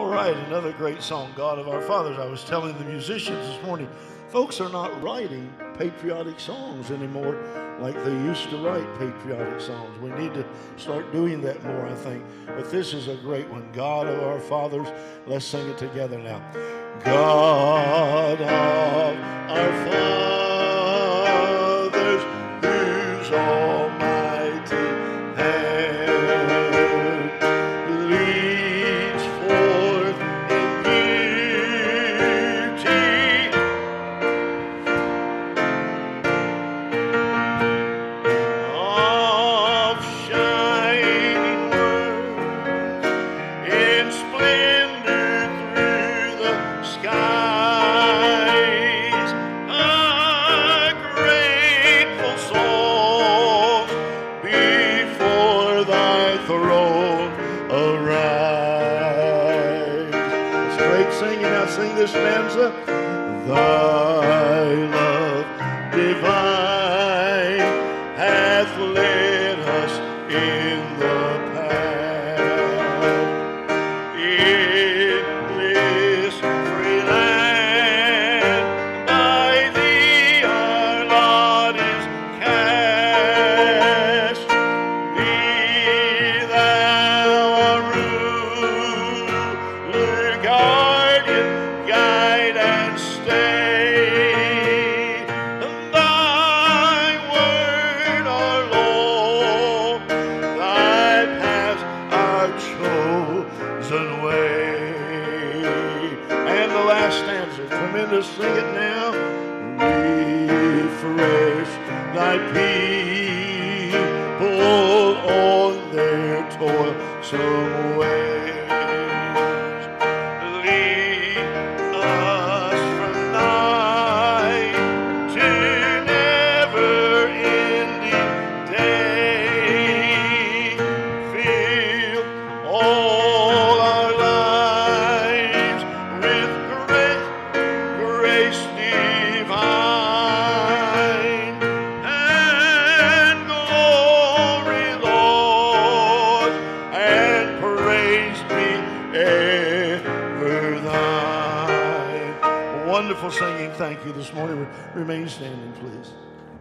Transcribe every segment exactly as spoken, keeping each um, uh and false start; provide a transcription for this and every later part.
All right, another great song, God of Our Fathers. I was telling the musicians this morning, folks are not writing patriotic songs anymore like they used to write patriotic songs. We need to start doing that more, I think. But this is a great one, God of Our Fathers. Let's sing it together now. God of our fathers, whose almighty hand leads forth in beauty, of shining words in splendor through the skies, a grateful song before thy throne arise. It's great singing. Now sing this stanza. Thy love divine hath led us in the path. In this free land, by thee our lot is cast. Be thou our ruler, guardian, guide, and stay. And thy word, our law, thy paths, our chosen way. And the last stanza, tremendous, sing it now. Refresh thy people on their toilsome ways. Lead us from night to never-ending day. Fill all our lives with grace, grace divine, and glory, Lord, and praise be ever thine. Wonderful singing. Thank you this morning. Remain standing, please.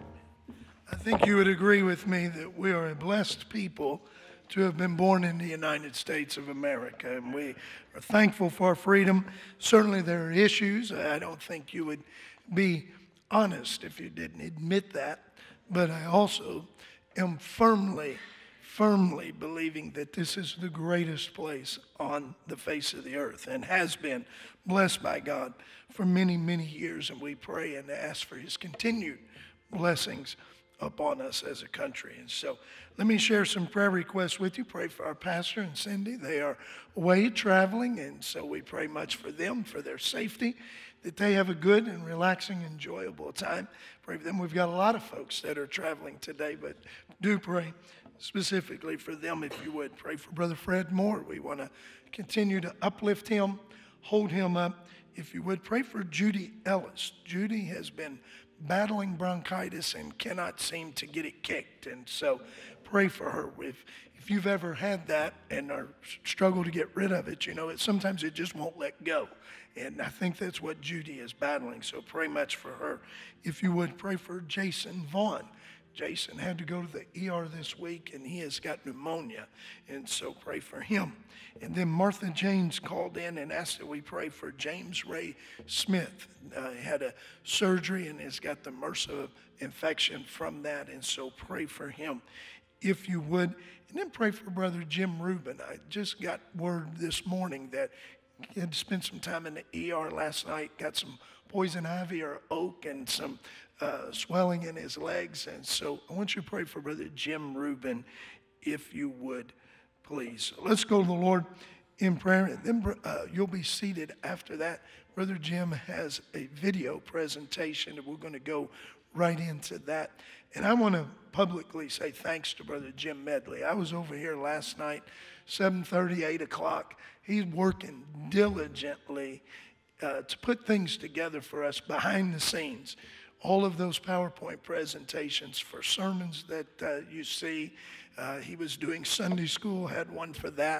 I think you would agree with me that we are a blessed people to have been born in the United States of America, and we are thankful for our freedom. Certainly there are issues. I don't think you would be honest if you didn't admit that, but I also am firmly, firmly believing that this is the greatest place on the face of the earth and has been blessed by God for many, many years, and we pray and ask for his continued blessings upon us as a country. And so let me share some prayer requests with you. Pray for our pastor and Cindy. They are away traveling, and so we pray much for them, for their safety, that they have a good and relaxing, enjoyable time. Pray for them. We've got a lot of folks that are traveling today, but do pray specifically for them if you would. Pray for Brother Fred Moore. We want to continue to uplift him, hold him up. If you would, pray for Judy Ellis. Judy has been battling bronchitis and cannot seem to get it kicked. And so pray for her. If, if you've ever had that and are struggle to get rid of it, you know, it, sometimes it just won't let go. And I think that's what Judy is battling. So pray much for her. If you would, pray for Jason Vaughn. Jason had to go to the E R this week, and he has got pneumonia, and so pray for him. And then Martha James called in and asked that we pray for James Ray Smith. Uh, he had a surgery and has got the MRSA infection from that, and so pray for him if you would. And then pray for Brother Jim Rubin. I just got word this morning that he had to spend some time in the E R last night, got some poison ivy or oak and some uh, swelling in his legs. And so I want you to pray for Brother Jim Rubin, if you would, please. So let's go to the Lord in prayer, and then uh, you'll be seated after that. Brother Jim has a video presentation, and we're going to go right into that. And I want to publicly say thanks to Brother Jim Medley. I was over here last night, seven thirty, eight o'clock. He's working diligently uh, to put things together for us behind the scenes. All of those PowerPoint presentations for sermons that uh, you see. Uh, he was doing Sunday school, had one for that.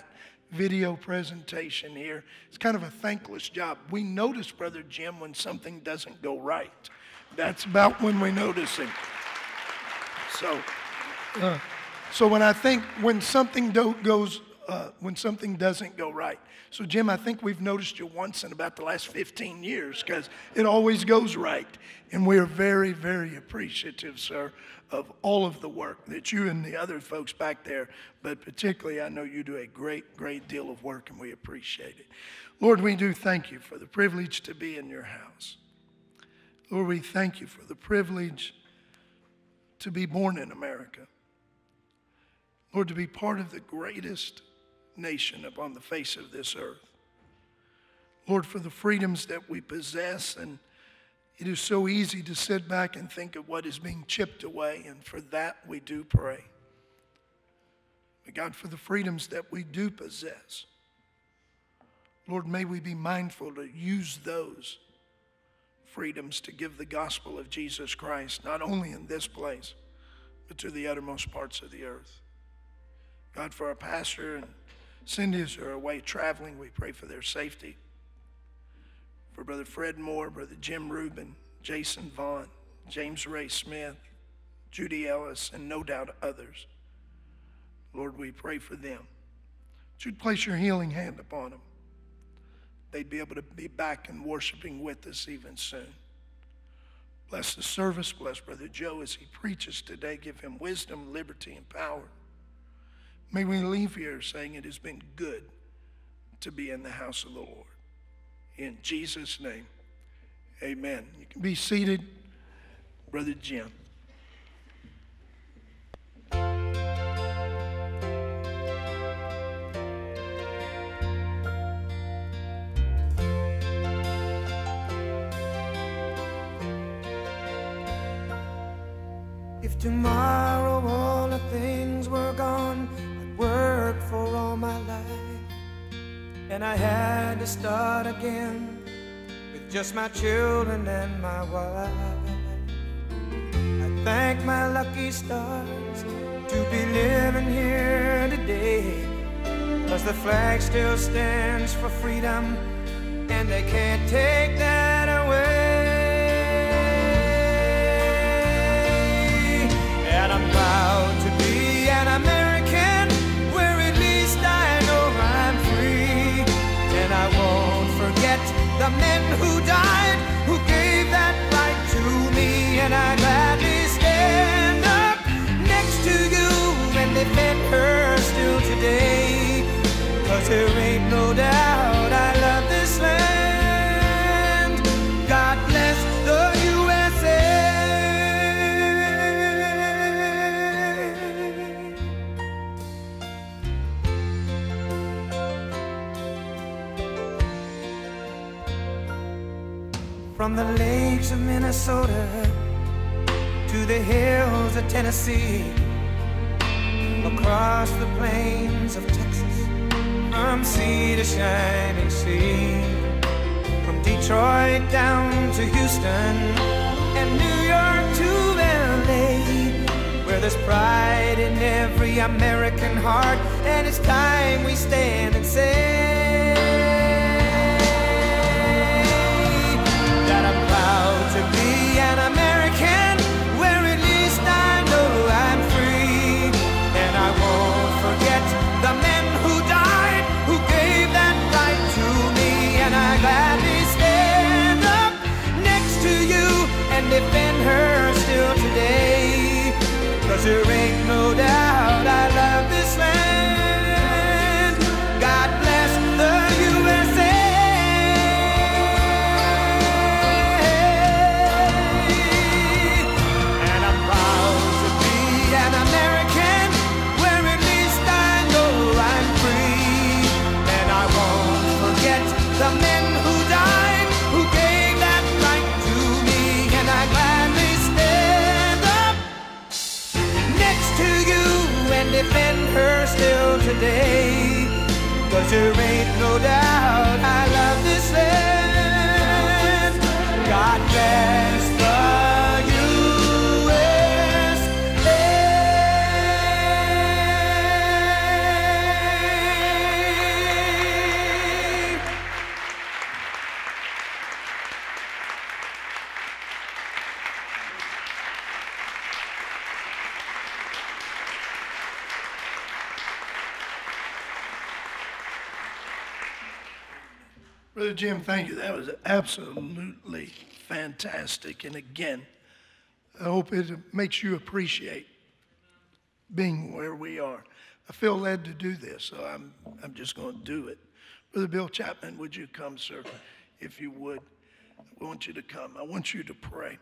video presentation here. It's kind of a thankless job. We notice, Brother Jim, when something doesn't go right. That's about when we notice him. So, uh, so when I think when something do goes, uh, when something doesn't go right. So Jim, I think we've noticed you once in about the last fifteen years because it always goes right. And we are very, very appreciative, sir, of all of the work that you and the other folks back there, but particularly I know you do a great, great deal of work, and we appreciate it. Lord, we do thank you for the privilege to be in your house. Lord, we thank you for the privilege to be born in America. Lord, to be part of the greatest nation upon the face of this earth. Lord, for the freedoms that we possess, and it is so easy to sit back and think of what is being chipped away, and for that we do pray. But God, for the freedoms that we do possess, Lord, may we be mindful to use those freedoms to give the gospel of Jesus Christ, not only in this place, but to the uttermost parts of the earth. God, for our pastor and Cindy as are away traveling, we pray for their safety. For Brother Fred Moore, Brother Jim Rubin, Jason Vaughn, James Ray Smith, Judy Ellis, and no doubt others. Lord, we pray for them. That you'd place your healing hand upon them. They'd be able to be back and worshiping with us even soon. Bless the service. Bless Brother Joe as he preaches today. Give him wisdom, liberty, and power. May we leave here saying it has been good to be in the house of the Lord. In Jesus' name, amen. You can be seated. Brother Jim. If tomorrow all the things were gone I'd worked for all my life, and I had to start again with just my children and my wife, I thank my lucky stars to be living here today, 'cause the flag still stands for freedom, and they can't take that away. And I'm proud to be an American, where at least I know I'm free. And I won't forget the men who died, who gave that right to me. And I gladly stand up next to you and defend her still today, 'cause there ain't no doubt I love this land. God bless the U S A. From the lakes of Minnesota to the hills of Tennessee, across the plains of Texas, from sea to shining sea, from Detroit down to Houston and New York to L A, where there's pride in every American heart, and it's time we stand and say that I'm proud to be an American, where at least I know I'm free. And I won't forget the men who died, who gave that right to me. And I gladly stand up next to you and defend her still today, 'cause there ain't no doubt I love this land. God bless the U S A. The men who died, who gave that right to me. And I gladly stand up next to you and defend her still today, 'cause there ain't no doubt I love this land. God bless the U S A. Brother Jim, thank you. That was absolutely fantastic. And again, I hope it makes you appreciate being where we are. I feel led to do this, so I'm, I'm just going to do it. Brother Bill Chapman, would you come, sir, if you would? I want you to come. I want you to pray.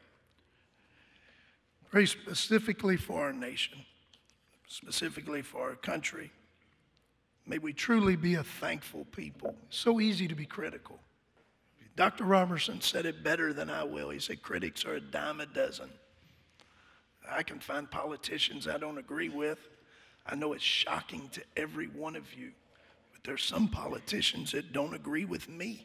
Pray specifically for our nation, specifically for our country. May we truly be a thankful people. It's so easy to be critical. Doctor Robertson said it better than I will. He said critics are a dime a dozen. I can find politicians I don't agree with. I know it's shocking to every one of you, but there's some politicians that don't agree with me.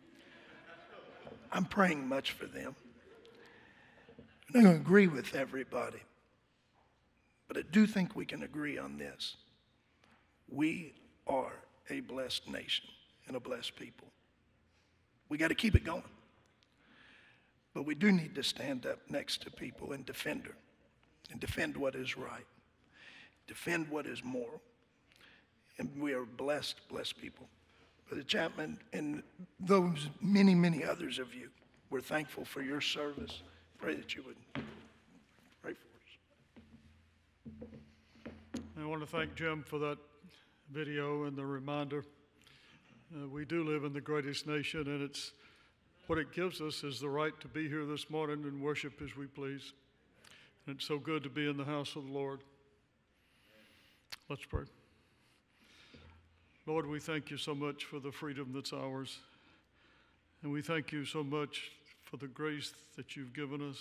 I'm praying much for them. I'm not going to agree with everybody, but I do think we can agree on this. We are a blessed nation and a blessed people. We got to keep it going. But we do need to stand up next to people and defend her, and defend what is right, defend what is moral. And we are blessed, blessed people. Brother Chapman and those many, many others of you, we're thankful for your service. Pray that you would pray for us. I want to thank Jim for that video and the reminder. Uh, we do live in the greatest nation, and it's what it gives us is the right to be here this morning and worship as we please. And it's so good to be in the house of the Lord. Let's pray. Lord, we thank you so much for the freedom that's ours. And we thank you so much for the grace that you've given us.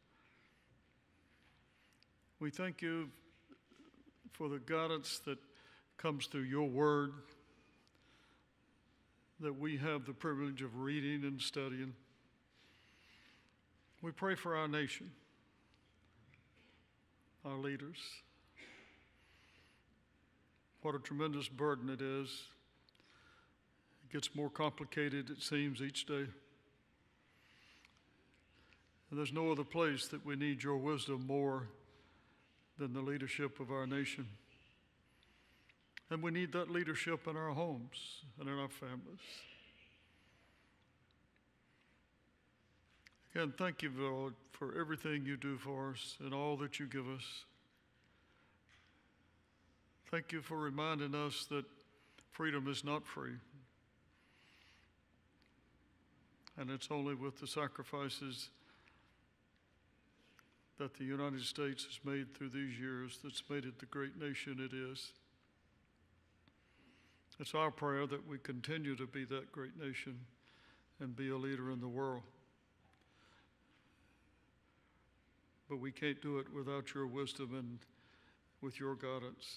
We thank you for the guidance that comes through your word, that we have the privilege of reading and studying. We pray for our nation, our leaders. What a tremendous burden it is. It gets more complicated, it seems, each day. And there's no other place that we need your wisdom more than the leadership of our nation. And we need that leadership in our homes and in our families. Again, thank you, Lord, for everything you do for us and all that you give us. Thank you for reminding us that freedom is not free. And it's only with the sacrifices that the United States has made through these years that's made it the great nation it is. It's our prayer that we continue to be that great nation and be a leader in the world. But we can't do it without your wisdom and with your guidance.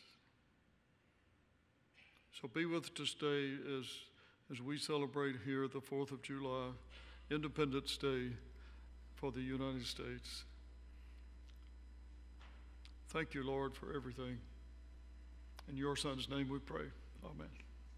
So be with us this day as, as we celebrate here the fourth of July, Independence Day for the United States. Thank you, Lord, for everything. In your Son's name we pray. Amen.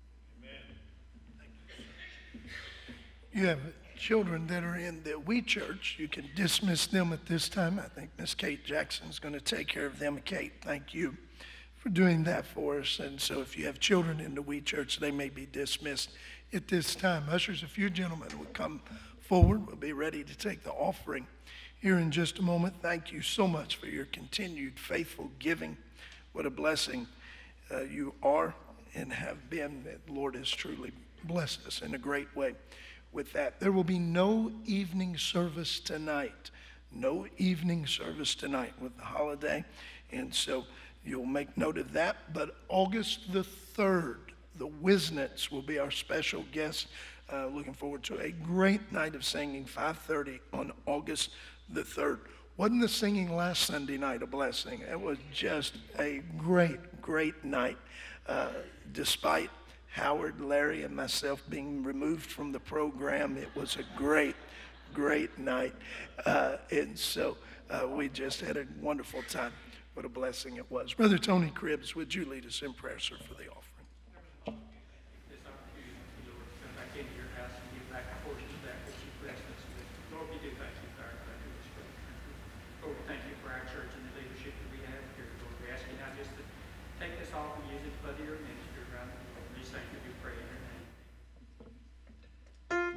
You have children that are in the We Church. You can dismiss them at this time. I think Miss Kate Jackson is going to take care of them. Kate, thank you for doing that for us. And so if you have children in the We Church, they may be dismissed at this time. Ushers, if you gentlemen would come forward, we'll be ready to take the offering here in just a moment. Thank you so much for your continued faithful giving. What a blessing uh, you are and have been. The Lord has truly blessed us in a great way with that. There will be no evening service tonight. No evening service tonight with the holiday. And so you'll make note of that. But August the third, the Wisnets will be our special guest. Uh, looking forward to a great night of singing, five thirty on August the third. Wasn't the singing last Sunday night a blessing? It was just a great, great night. Uh, despite Howard, Larry, and myself being removed from the program, it was a great, great night. Uh, and so uh, we just had a wonderful time. What a blessing it was. Brother Tony Cribbs, would you lead us in prayer, sir, for the offering? This opportunity, Lord, to come back into your house and give back a portion of that which you blessed us with. Lord, we do thank you for our country, this great country. Lord, we thank you for our church and the leadership that we have here. Lord, we ask you now just to take this off and use it for your ministry around the world. We thank you, we pray in your name.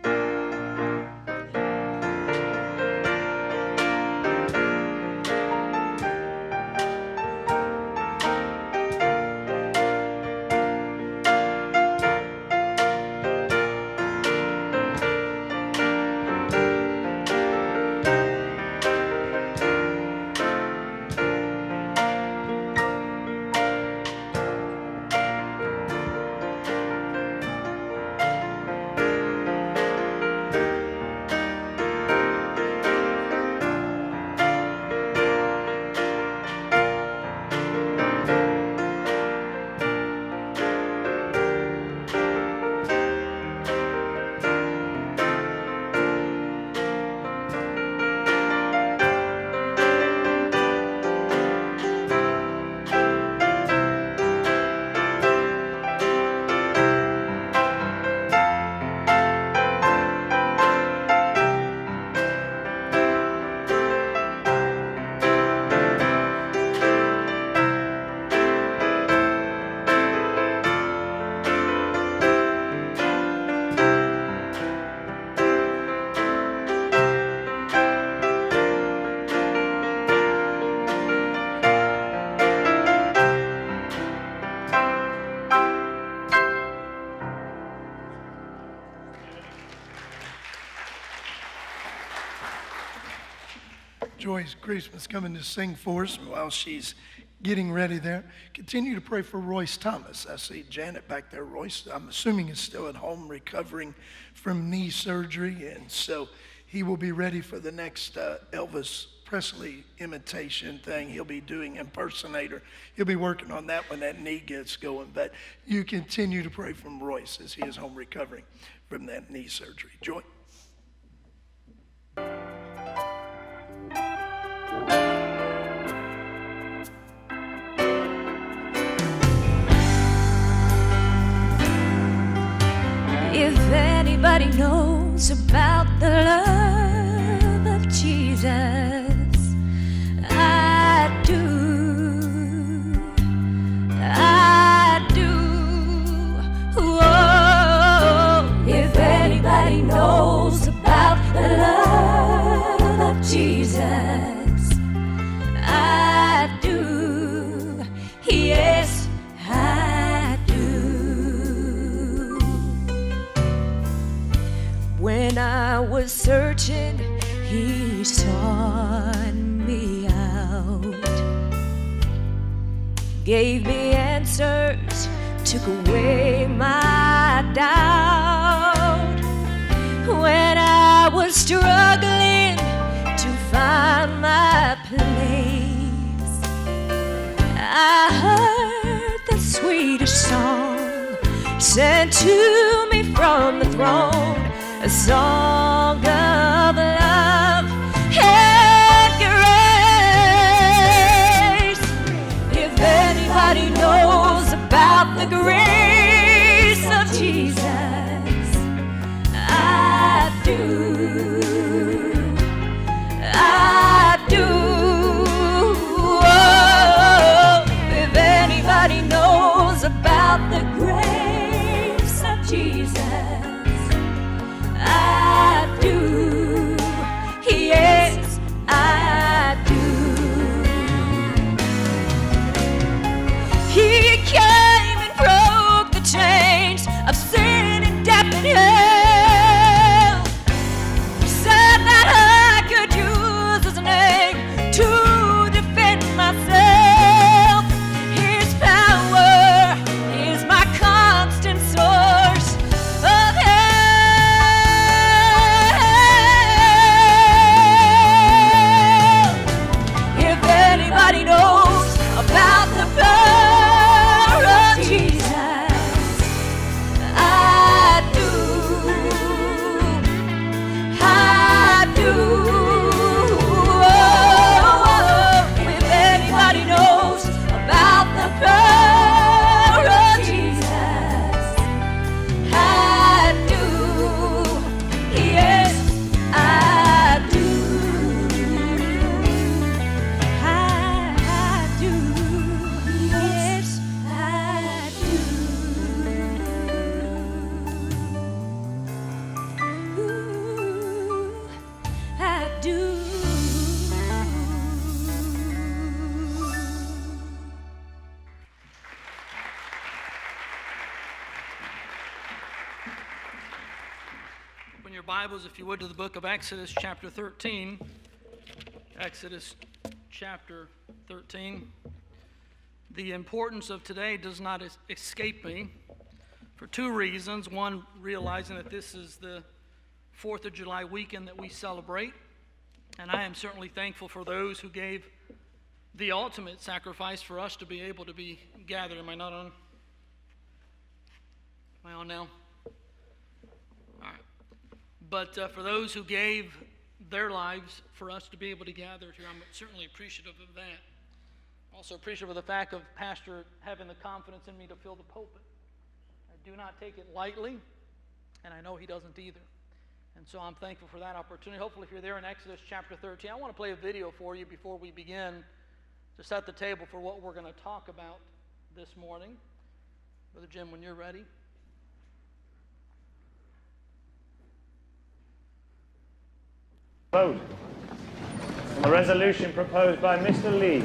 Joyce Christmas coming to sing for us while she's getting ready there. Continue to pray for Royce Thomas. I see Janet back there. Royce, I'm assuming, is still at home recovering from knee surgery, and so he will be ready for the next uh, Elvis Presley imitation thing he'll be doing, impersonator. He'll be working on that when that knee gets going. But you continue to pray for Royce as he is home recovering from that knee surgery. Joy. If anybody knows about the love of Jesus, I do, I do. Whoa. If anybody knows about the love of Jesus, I do, yes, I do. When I was searching, he sought me out, gave me answers, took away my doubt. When I was struggling to find my place, I heard the sweetest song sent to me from the throne, a song of love and grace. If anybody knows about the grace of Jesus, I do, I do. Oh, if anybody knows about the grace of Jesus, I do, yes, I do. He came and broke the chains of sin and death and hell. He said that I could use his name to defend myself. His power is my constant source of help. If anybody knows about the power of Jesus, I do, I do. Oh, if anybody knows about the power of Jesus, I do, yes, I do, I, I do, yes, I do, ooh, I do. Open your Bibles, if you would, to the book of Exodus, chapter thirteen. Exodus, chapter thirteen. The importance of today does not es- escape me for two reasons. One, realizing that this is the fourth of July weekend that we celebrate. And I am certainly thankful for those who gave the ultimate sacrifice for us to be able to be gathered. Am I not on? Am I on now? All right. But uh, for those who gave their lives for us to be able to gather here, I'm certainly appreciative of that. Also appreciative of the fact of Pastor having the confidence in me to fill the pulpit. I do not take it lightly, and I know he doesn't either. And so I'm thankful for that opportunity. Hopefully, if you're there in Exodus chapter thirteen, I want to play a video for you before we begin to set the table for what we're going to talk about this morning. Brother Jim, when you're ready. Vote on the resolution proposed by Mister Lee.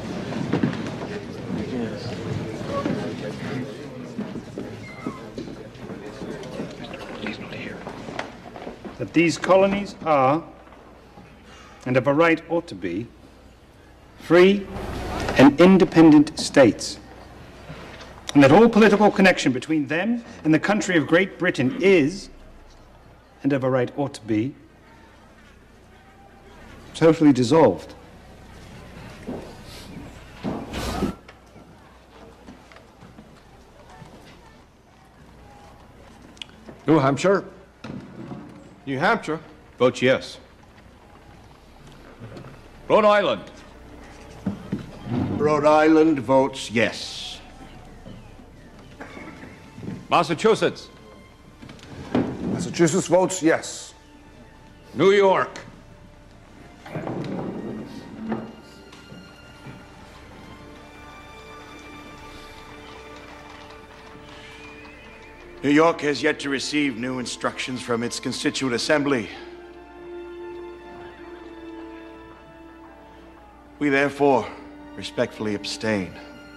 Yes. That these colonies are and of a right ought to be, free and independent states, and that all political connection between them and the country of Great Britain is, and of a right ought to be, totally dissolved. New Hampshire. New Hampshire votes yes. Rhode Island. Rhode Island votes yes. Massachusetts. Massachusetts votes yes. New York. New York has yet to receive new instructions from its constituent assembly. We therefore respectfully abstain.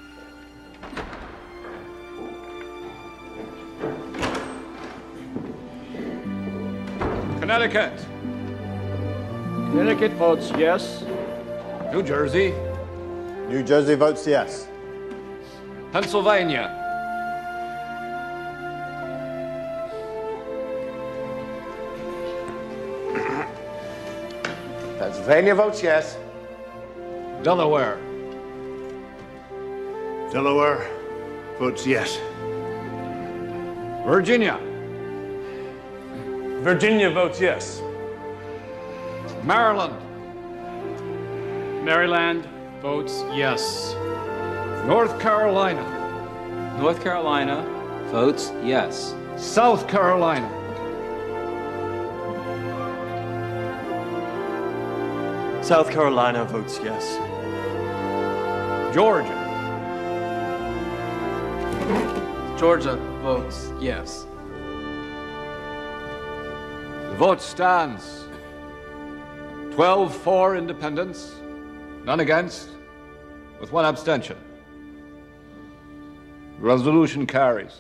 Connecticut. Connecticut votes yes. New Jersey. New Jersey votes yes. Pennsylvania. Pennsylvania votes yes. Delaware. Delaware votes yes. Virginia. Virginia votes yes. Maryland. Maryland votes yes. North Carolina. North Carolina votes yes. South Carolina. South Carolina votes yes. Georgia. Georgia votes yes. The vote stands. twelve for independence, none against, with one abstention. The resolution carries.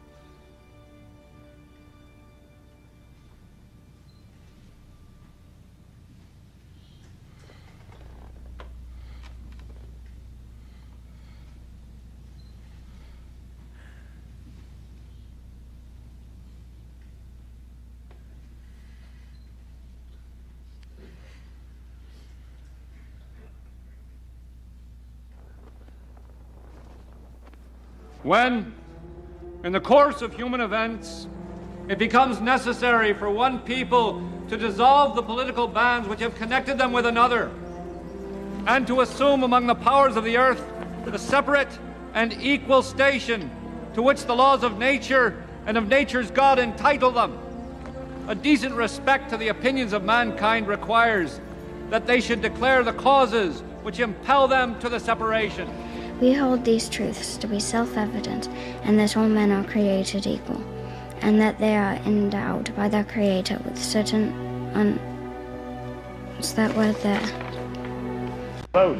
When, in the course of human events, it becomes necessary for one people to dissolve the political bands which have connected them with another, and to assume among the powers of the earth the separate and equal station to which the laws of nature and of nature's God entitle them, a decent respect to the opinions of mankind requires that they should declare the causes which impel them to the separation. We hold these truths to be self-evident, and that all men are created equal, and that they are endowed by their Creator with certain un... What's that word there? Vote.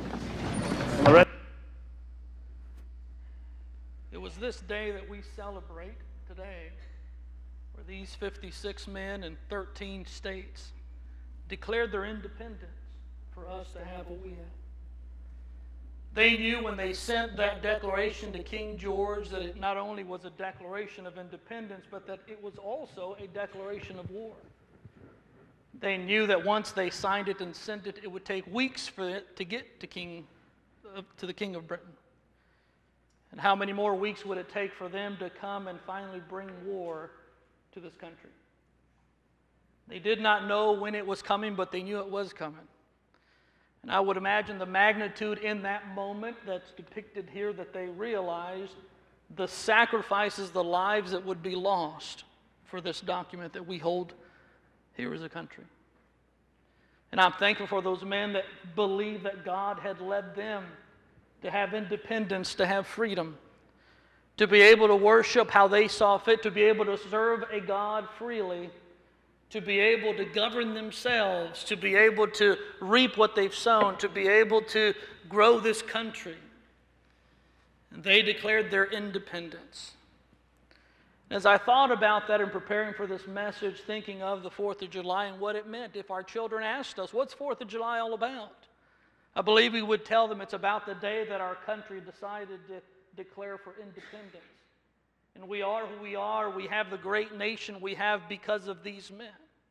It was this day that we celebrate today, where these fifty-six men in thirteen states declared their independence for us to have what we have. They knew when they sent that declaration to King George that it not only was a declaration of independence, but that it was also a declaration of war. They knew that once they signed it and sent it, it would take weeks for it to get to King, uh, to the King of Britain. And how many more weeks would it take for them to come and finally bring war to this country? They did not know when it was coming, but they knew it was coming. And I would imagine the magnitude in that moment that's depicted here, that they realized the sacrifices, the lives that would be lost for this document that we hold here as a country. And I'm thankful for those men that believe that God had led them to have independence, to have freedom, to be able to worship how they saw fit, to be able to serve a God freely, to be able to govern themselves, to be able to reap what they've sown, to be able to grow this country. And they declared their independence. As I thought about that in preparing for this message, thinking of the fourth of July and what it meant if our children asked us, what's fourth of July all about? I believe we would tell them it's about the day that our country decided to declare for independence. And we are who we are. We have the great nation we have because of these men.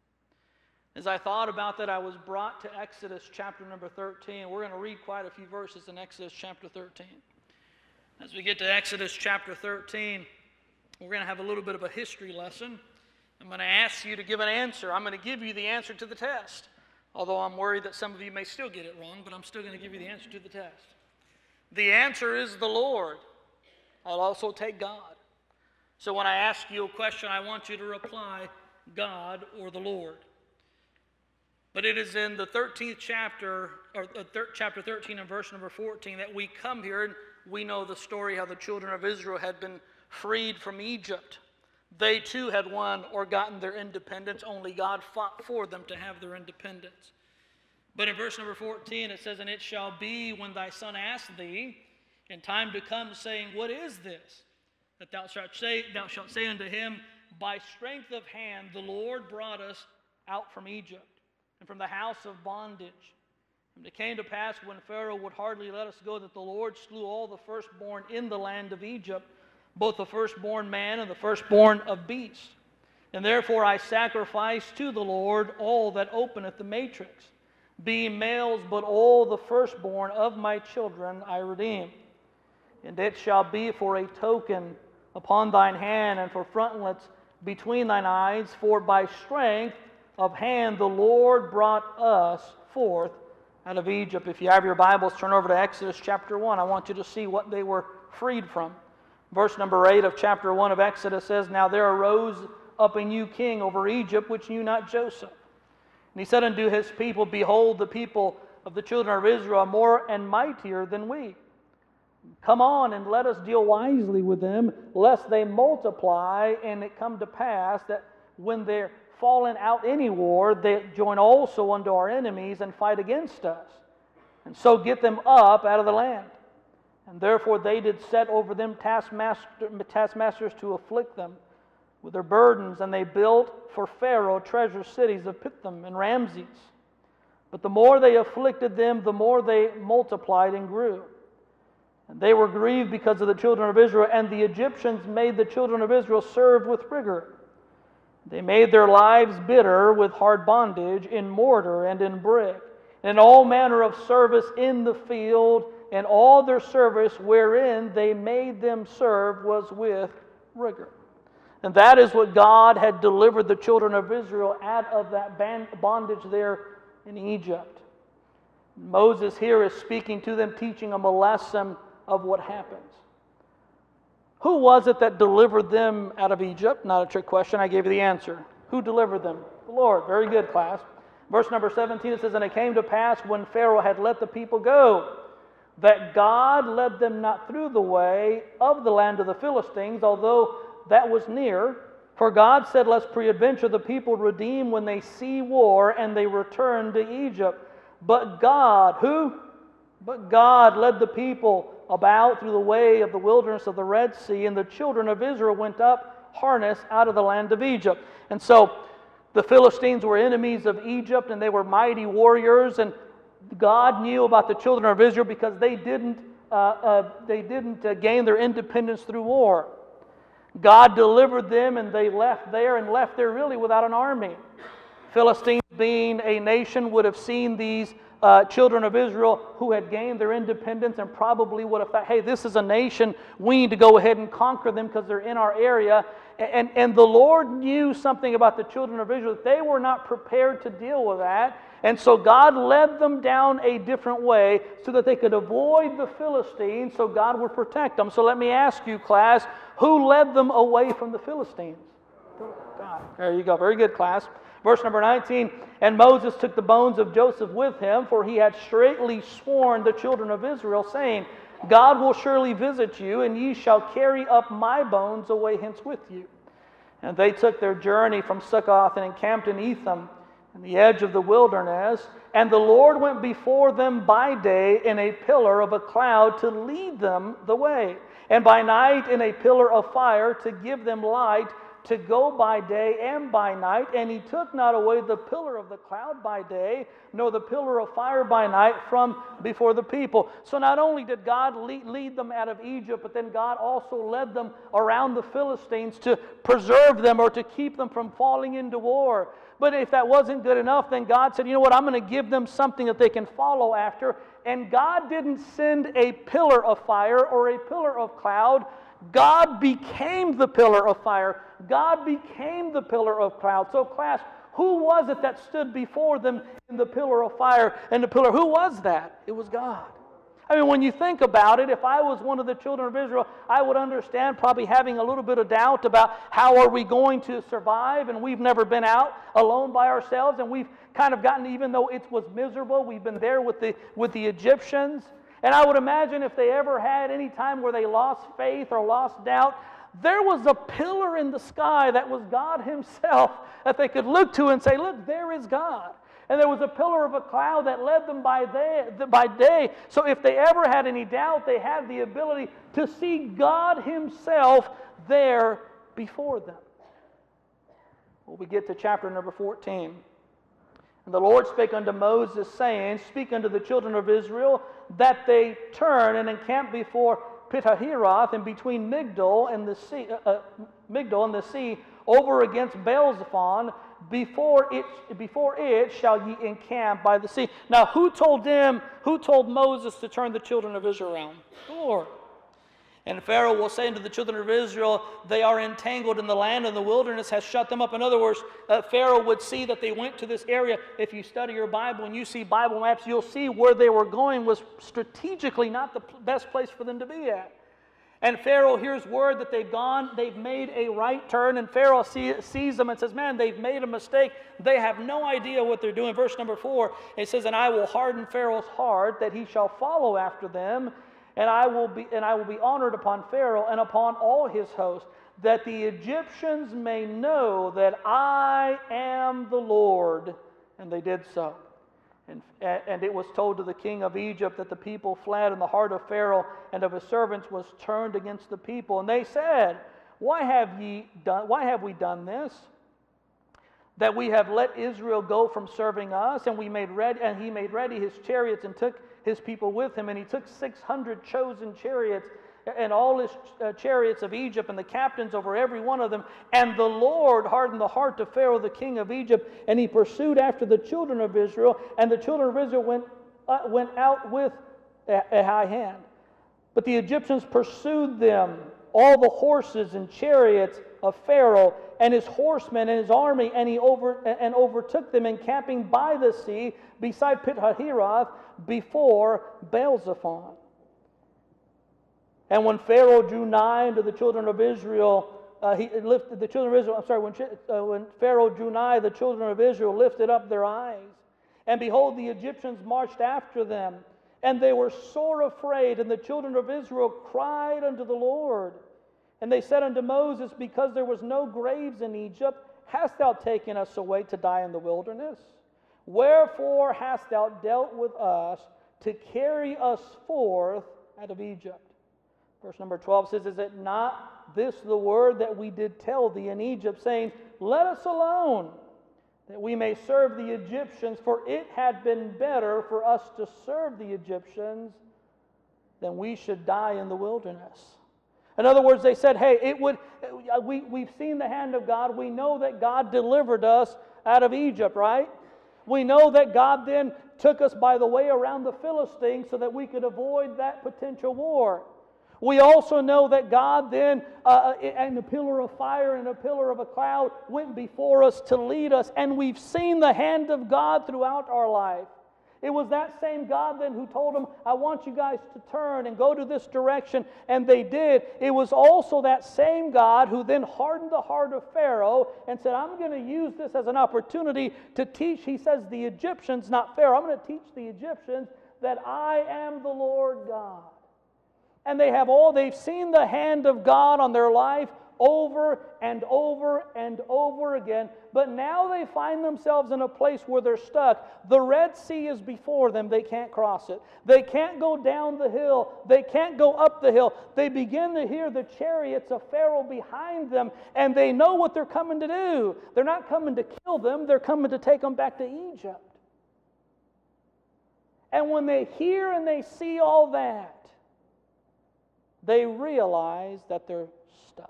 As I thought about that, I was brought to Exodus chapter number thirteen. We're going to read quite a few verses in Exodus chapter thirteen. As we get to Exodus chapter thirteen, we're going to have a little bit of a history lesson. I'm going to ask you to give an answer. I'm going to give you the answer to the test. Although I'm worried that some of you may still get it wrong, but I'm still going to give you the answer to the test. The answer is the Lord. I'll also take God. So when I ask you a question, I want you to reply God or the Lord. But it is in the thirteenth chapter, or chapter thirteen and verse number fourteen, that we come here and we know the story how the children of Israel had been freed from Egypt. They too had won or gotten their independence. Only God fought for them to have their independence. But in verse number fourteen it says, "And it shall be when thy son ask thee in time to come, saying, What is this? That thou shalt say, thou shalt say unto him, By strength of hand the Lord brought us out from Egypt, and from the house of bondage. And it came to pass when Pharaoh would hardly let us go, that the Lord slew all the firstborn in the land of Egypt, both the firstborn man and the firstborn of beast. And therefore I sacrifice to the Lord all that openeth the matrix, being males, but all the firstborn of my children I redeem. And it shall be for a token upon thine hand, and for frontlets between thine eyes, for by strength of hand the Lord brought us forth out of Egypt." If you have your Bibles, turn over to Exodus chapter one. I want you to see what they were freed from. Verse number eight of chapter one of Exodus says, "Now there arose up a new king over Egypt, which knew not Joseph. And he said unto his people, Behold, the people of the children of Israel are more and mightier than we. Come on, and let us deal wisely with them, lest they multiply, and it come to pass that when they're fallen out any war, they join also unto our enemies and fight against us, and so get them up out of the land. And therefore they did set over them taskmaster, taskmasters to afflict them with their burdens, and they built for Pharaoh treasure cities of Pithom and Ramses. But the more they afflicted them, the more they multiplied and grew. And they were grieved because of the children of Israel, and the Egyptians made the children of Israel serve with rigor. They made their lives bitter with hard bondage in mortar and in brick, and in all manner of service in the field, and all their service wherein they made them serve was with rigor." And that is what God had delivered the children of Israel out of that bondage there in Egypt. Moses here is speaking to them, teaching them a lesson of what happens. Who was it that delivered them out of Egypt? Not a trick question. I gave you the answer. Who delivered them? The Lord. Very good, class. Verse number seventeen, it says, "And it came to pass when Pharaoh had let the people go, that God led them not through the way of the land of the Philistines, although that was near. For God said, Lest peradventure the people redeem when they see war, and they return to Egypt. But God," who? But God led the people about through the way of the wilderness of the Red Sea, and the children of Israel went up harnessed out of the land of Egypt. And so the Philistines were enemies of Egypt, and they were mighty warriors, and God knew about the children of Israel because they didn't, uh, uh, they didn't uh, gain their independence through war. God delivered them, and they left there, and left there really without an army. Philistines, being a nation, would have seen these Uh, children of Israel who had gained their independence, and probably would have thought, hey, this is a nation, we need to go ahead and conquer them because they're in our area. And, and the Lord knew something about the children of Israel. They were not prepared to deal with that. And so God led them down a different way so that they could avoid the Philistines, so God would protect them. So let me ask you, class, who led them away from the Philistines? God. There you go. Very good, class. Verse number nineteen, "And Moses took the bones of Joseph with him, for he had straitly sworn the children of Israel, saying, God will surely visit you, and ye shall carry up my bones away hence with you. And they took their journey from Succoth and encamped in Etham, in the edge of the wilderness. And the Lord went before them by day in a pillar of a cloud to lead them the way, And by night in a pillar of fire to give them light, to go by day and by night. And he took not away the pillar of the cloud by day, nor the pillar of fire by night from before the people. So not only did God lead, lead them out of Egypt, but then God also led them around the Philistines to preserve them or to keep them from falling into war. But if that wasn't good enough, then God said, you know what, I'm going to give them something that they can follow after. And God didn't send a pillar of fire or a pillar of cloud. God became the pillar of fire. God became the pillar of cloud. So class, who was it that stood before them in the pillar of fire and the pillar? Who was that? It was God. I mean, when you think about it, if I was one of the children of Israel, I would understand probably having a little bit of doubt about how are we going to survive, and we've never been out alone by ourselves, and we've kind of gotten, even though it was miserable, we've been there with the, with the Egyptians. And I would imagine if they ever had any time where they lost faith or lost doubt, there was a pillar in the sky that was God Himself that they could look to and say, look, there is God. And there was a pillar of a cloud that led them by day, by day. So if they ever had any doubt, they had the ability to see God Himself there before them. Well, we get to chapter number fourteen. And the Lord spake unto Moses, saying, speak unto the children of Israel, that they turn and encamp before Pihahiroth, and between Migdol and the sea, uh, uh, Migdol and the sea, over against Baal-zephon. Before it, before it shall ye encamp by the sea. Now, who told them, who told Moses to turn the children of Israel around? The Lord. And Pharaoh will say unto the children of Israel, they are entangled in the land, and the wilderness has shut them up. In other words, uh, Pharaoh would see that they went to this area. If you study your Bible and you see Bible maps, you'll see where they were going was strategically not the best place for them to be at. And Pharaoh hears word that they've gone, they've made a right turn, and Pharaoh see, sees them and says, man, they've made a mistake. They have no idea what they're doing. Verse number four, it says, and I will harden Pharaoh's heart, that he shall follow after them, and I will be, and I will be honored upon Pharaoh and upon all his host, that the Egyptians may know that I am the Lord. And they did so. And, and it was told to the king of Egypt that the people fled, and the heart of Pharaoh and of his servants was turned against the people. And they said, Why have ye done? Why have we done this? That we have let Israel go from serving us, and we made ready, and he made ready his chariots and took his people with him, and he took six hundred chosen chariots and all his uh, chariots of Egypt, and the captains over every one of them. And the Lord hardened the heart of Pharaoh, the king of Egypt, and he pursued after the children of Israel, and the children of Israel went, uh, went out with a, a high hand. But the Egyptians pursued them, all the horses and chariots of Pharaoh, and his horsemen and his army, and he over and overtook them, encamping by the sea, beside Pihahiroth, before Baal-zephon. And when Pharaoh drew nigh unto the children of Israel, uh, he lifted the children of Israel. I'm sorry. When, uh, when Pharaoh drew nigh, the children of Israel lifted up their eyes, and behold, the Egyptians marched after them, and they were sore afraid. And the children of Israel cried unto the Lord, and they said unto Moses, because there was no graves in Egypt, hast thou taken us away to die in the wilderness? Wherefore hast thou dealt with us to carry us forth out of Egypt? Verse number twelve says, is it not this the word that we did tell thee in Egypt, saying, let us alone, that we may serve the Egyptians, for it had been better for us to serve the Egyptians than we should die in the wilderness. In other words, they said, hey, it would. We, we've seen the hand of God. We know that God delivered us out of Egypt, right? We know that God then took us by the way around the Philistines so that we could avoid that potential war. We also know that God then, uh, and a pillar of fire and a pillar of a cloud went before us to lead us, and we've seen the hand of God throughout our life. It was that same God then who told them, I want you guys to turn and go to this direction, and they did. It was also that same God who then hardened the heart of Pharaoh and said, I'm going to use this as an opportunity to teach, he says, the Egyptians, not Pharaoh, I'm going to teach the Egyptians that I am the Lord God. And they have all, they've seen the hand of God on their life over and over and over again. But now they find themselves in a place where they're stuck. The Red Sea is before them. They can't cross it. They can't go down the hill. They can't go up the hill. They begin to hear the chariots of Pharaoh behind them, and they know what they're coming to do. They're not coming to kill them. They're coming to take them back to Egypt. And when they hear and they see all that, they realize that they're stuck.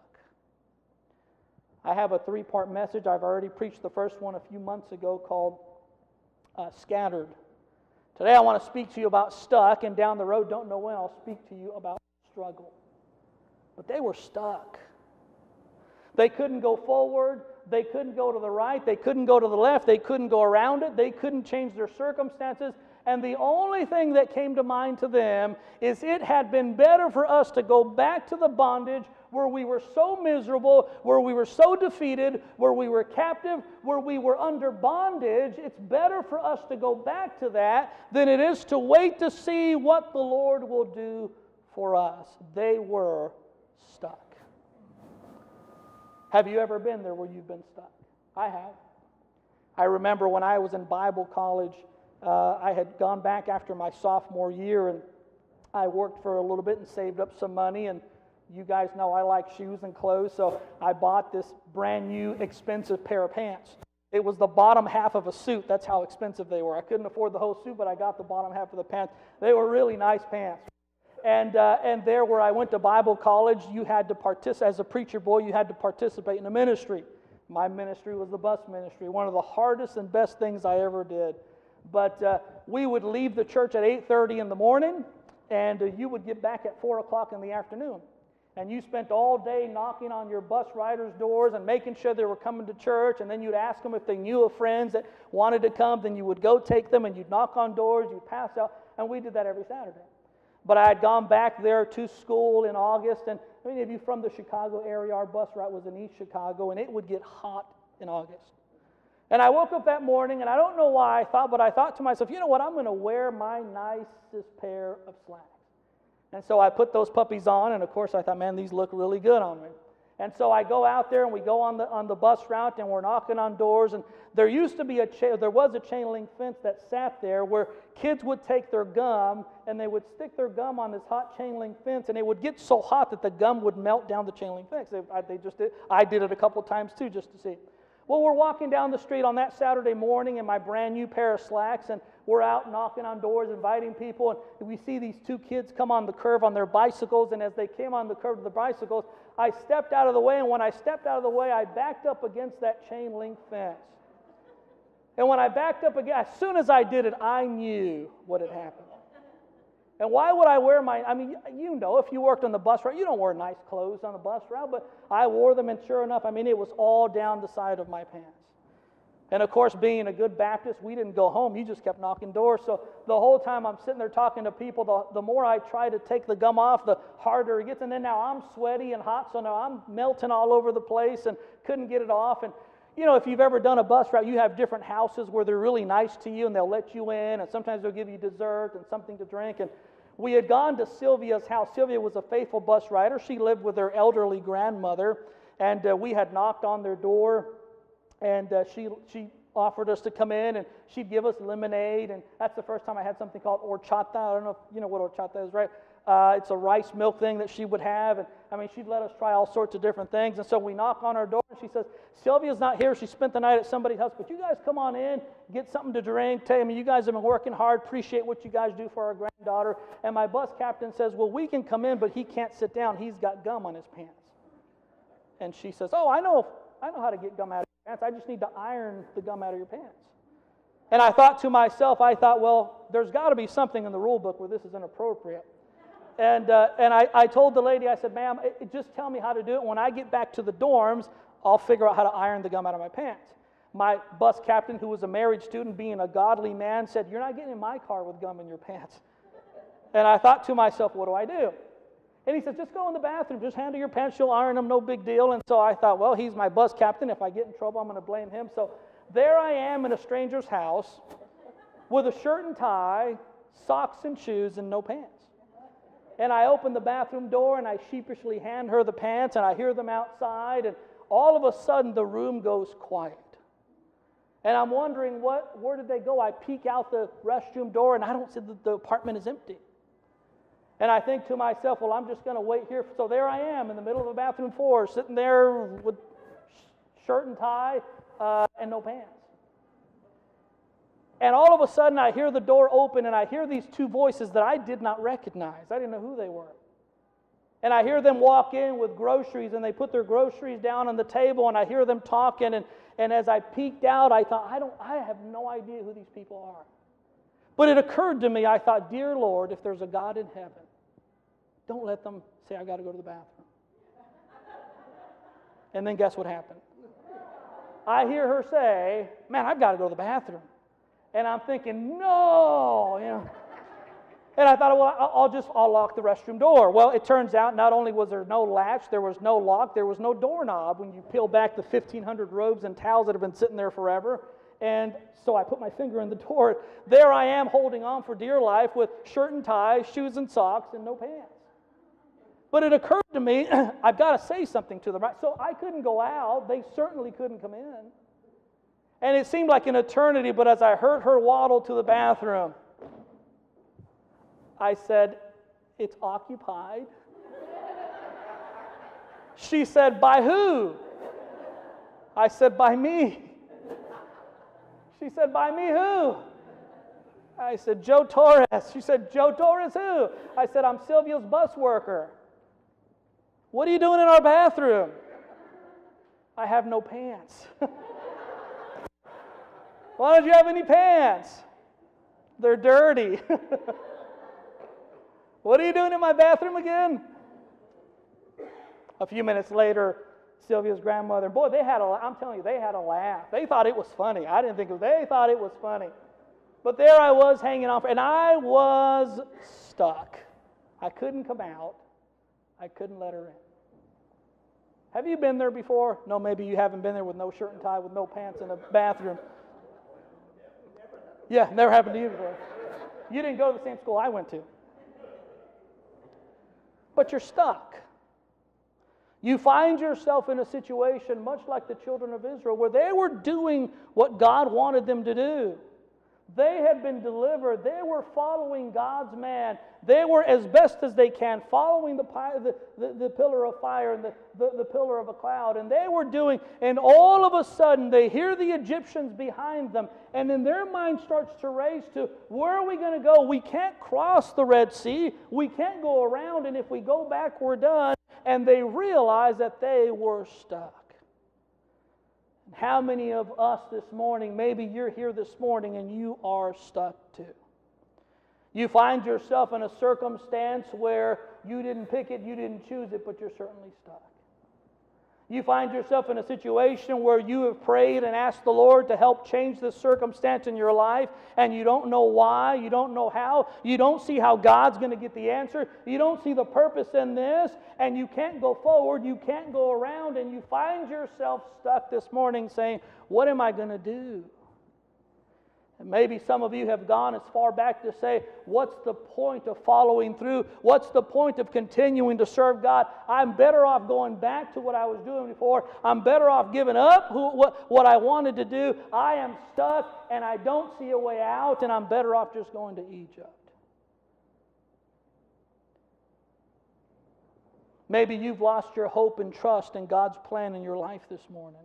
I have a three-part message. I've already preached the first one a few months ago called uh, Scattered. Today I want to speak to you about stuck, and down the road, don't know when, I'll speak to you about struggle. But they were stuck. They couldn't go forward. They couldn't go to the right. They couldn't go to the left. They couldn't go around it. They couldn't change their circumstances. And the only thing that came to mind to them is it had been better for us to go back to the bondage where we were so miserable, where we were so defeated, where we were captive, where we were under bondage. It's better for us to go back to that than it is to wait to see what the Lord will do for us. They were stuck. Have you ever been there where you've been stuck? I have. I remember when I was in Bible college, Uh, I had gone back after my sophomore year, and I worked for a little bit and saved up some money, and you guys know I like shoes and clothes, so I bought this brand new expensive pair of pants. It was the bottom half of a suit. That's how expensive they were. I couldn't afford the whole suit, but I got the bottom half of the pants. They were really nice pants. And uh, and there where I went to Bible college, you had to participate, as a preacher boy, you had to participate in a ministry. My ministry was the bus ministry, one of the hardest and best things I ever did. But uh, we would leave the church at eight thirty in the morning, and uh, you would get back at four o'clock in the afternoon. And you spent all day knocking on your bus riders' doors and making sure they were coming to church, and then you'd ask them if they knew of friends that wanted to come. Then you would go take them, and you'd knock on doors, you'd pass out, and we did that every Saturday. But I had gone back there to school in August, and many of you from the Chicago area, our bus route was in East Chicago, and it would get hot in August. And I woke up that morning, and I don't know why I thought, but I thought to myself, you know what, I'm going to wear my nicest pair of slacks. And so I put those puppies on, and of course I thought, man, these look really good on me. And so I go out there, and we go on the on the bus route, and we're knocking on doors, and there used to be a cha- there was a chain link fence that sat there where kids would take their gum, and they would stick their gum on this hot chain link fence, and it would get so hot that the gum would melt down the chain link fence. They, I, they just did, I did it a couple times too, just to see. Well, we're walking down the street on that Saturday morning in my brand new pair of slacks, and we're out knocking on doors, inviting people, and we see these two kids come on the curve on their bicycles, and as they came on the curve of the bicycles, I stepped out of the way, and when I stepped out of the way, I backed up against that chain link fence. And when I backed up again, as soon as I did it, I knew what had happened. And why would I wear my, I mean, you know, if you worked on the bus route, you don't wear nice clothes on the bus route, but I wore them, and sure enough, I mean, it was all down the side of my pants. And of course, being a good Baptist, we didn't go home, you just kept knocking doors. So the whole time I'm sitting there talking to people, the, the more I try to take the gum off, the harder it gets. And then now I'm sweaty and hot, so now I'm melting all over the place and couldn't get it off. And you know, if you've ever done a bus route, you have different houses where they're really nice to you and they'll let you in, and sometimes they'll give you dessert and something to drink. And we had gone to Sylvia's house. Sylvia was a faithful bus rider. She lived with her elderly grandmother, and uh, we had knocked on their door, and uh, she she offered us to come in, and she'd give us lemonade, and that's the first time I had something called horchata. I don't know if you know what horchata is, right? Uh, it's a rice milk thing that she would have, and I mean, she'd let us try all sorts of different things. And so we knock on her door, and she says, Sylvia's not here. She spent the night at somebody's house, but you guys come on in, get something to drink. Tell me, you guys have been working hard. Appreciate what you guys do for our granddaughter. And my bus captain says, well, we can come in, but he can't sit down. He's got gum on his pants. And she says, oh, I know, I know how to get gum out of your pants. I just need to iron the gum out of your pants. And I thought to myself, I thought, well, there's got to be something in the rule book where this is inappropriate. And uh, and I, I told the lady, I said, ma'am, it, it, just tell me how to do it. When I get back to the dorms, I'll figure out how to iron the gum out of my pants. My bus captain, who was a married student, being a godly man, said, you're not getting in my car with gum in your pants. And I thought to myself, what do I do? And he says, just go in the bathroom, just handle your pants, you'll iron them, no big deal. And so I thought, well, he's my bus captain. If I get in trouble, I'm going to blame him. So there I am in a stranger's house with a shirt and tie, socks and shoes, and no pants. And I open the bathroom door and I sheepishly hand her the pants and I hear them outside, and all of a sudden the room goes quiet. And I'm wondering, what, where did they go? I peek out the restroom door and I don't see that the apartment is empty. And I think to myself, well, I'm just going to wait here. So there I am in the middle of a bathroom floor, sitting there with shirt and tie uh, and no pants. And all of a sudden I hear the door open and I hear these two voices that I did not recognize. I didn't know who they were. And I hear them walk in with groceries, and they put their groceries down on the table, and I hear them talking, and, and as I peeked out, I thought, I don't, I have no idea who these people are. But it occurred to me, I thought, dear Lord, if there's a God in heaven, don't let them say, I've got to go to the bathroom. And then guess what happened? I hear her say, man, I've got to go to the bathroom. And I'm thinking, no, you know. And I thought, well, I'll just, I'll lock the restroom door. Well, it turns out not only was there no latch, there was no lock, there was no doorknob when you peel back the fifteen hundred robes and towels that have been sitting there forever. And so I put my finger in the door. There I am holding on for dear life with shirt and tie, shoes and socks, and no pants. But it occurred to me, I've got to say something to them, right? So I couldn't go out. They certainly couldn't come in. And it seemed like an eternity, but as I heard her waddle to the bathroom, I said, it's occupied. She said, by who? I said, by me. She said, by me who? I said, Joe Torres. She said, Joe Torres who? I said, I'm Silvio's bus worker. What are you doing in our bathroom? I have no pants. Why don't you have any pants? They're dirty. What are you doing in my bathroom again? A few minutes later, Sylvia's grandmother, boy, they had a, I'm telling you, they had a laugh. They thought it was funny. I didn't think it was, they thought it was funny. But there I was hanging on, and I was stuck. I couldn't come out. I couldn't let her in. Have you been there before? No, maybe you haven't been there with no shirt and tie, with no pants in a bathroom. Yeah, never happened to you before. You didn't go to the same school I went to. But you're stuck. You find yourself in a situation much like the children of Israel, where they were doing what God wanted them to do. They had been delivered. They were following God's man. They were, as best as they can, following the, the, the, the pillar of fire and the, the, the pillar of a cloud. And they were doing, and all of a sudden they hear the Egyptians behind them. And then their mind starts to race to, where are we going to go? We can't cross the Red Sea. We can't go around. And if we go back, we're done. And they realize that they were stuck. How many of us this morning, maybe you're here this morning and you are stuck too. You find yourself in a circumstance where you didn't pick it, you didn't choose it, but you're certainly stuck. You find yourself in a situation where you have prayed and asked the Lord to help change this circumstance in your life, and you don't know why, you don't know how, you don't see how God's going to get the answer, you don't see the purpose in this, and you can't go forward, you can't go around, and you find yourself stuck this morning saying, what am I going to do? And maybe some of you have gone as far back to say, what's the point of following through? What's the point of continuing to serve God? I'm better off going back to what I was doing before. I'm better off giving up who, what, what I wanted to do. I am stuck and I don't see a way out, and I'm better off just going to Egypt. Maybe you've lost your hope and trust in God's plan in your life this morning.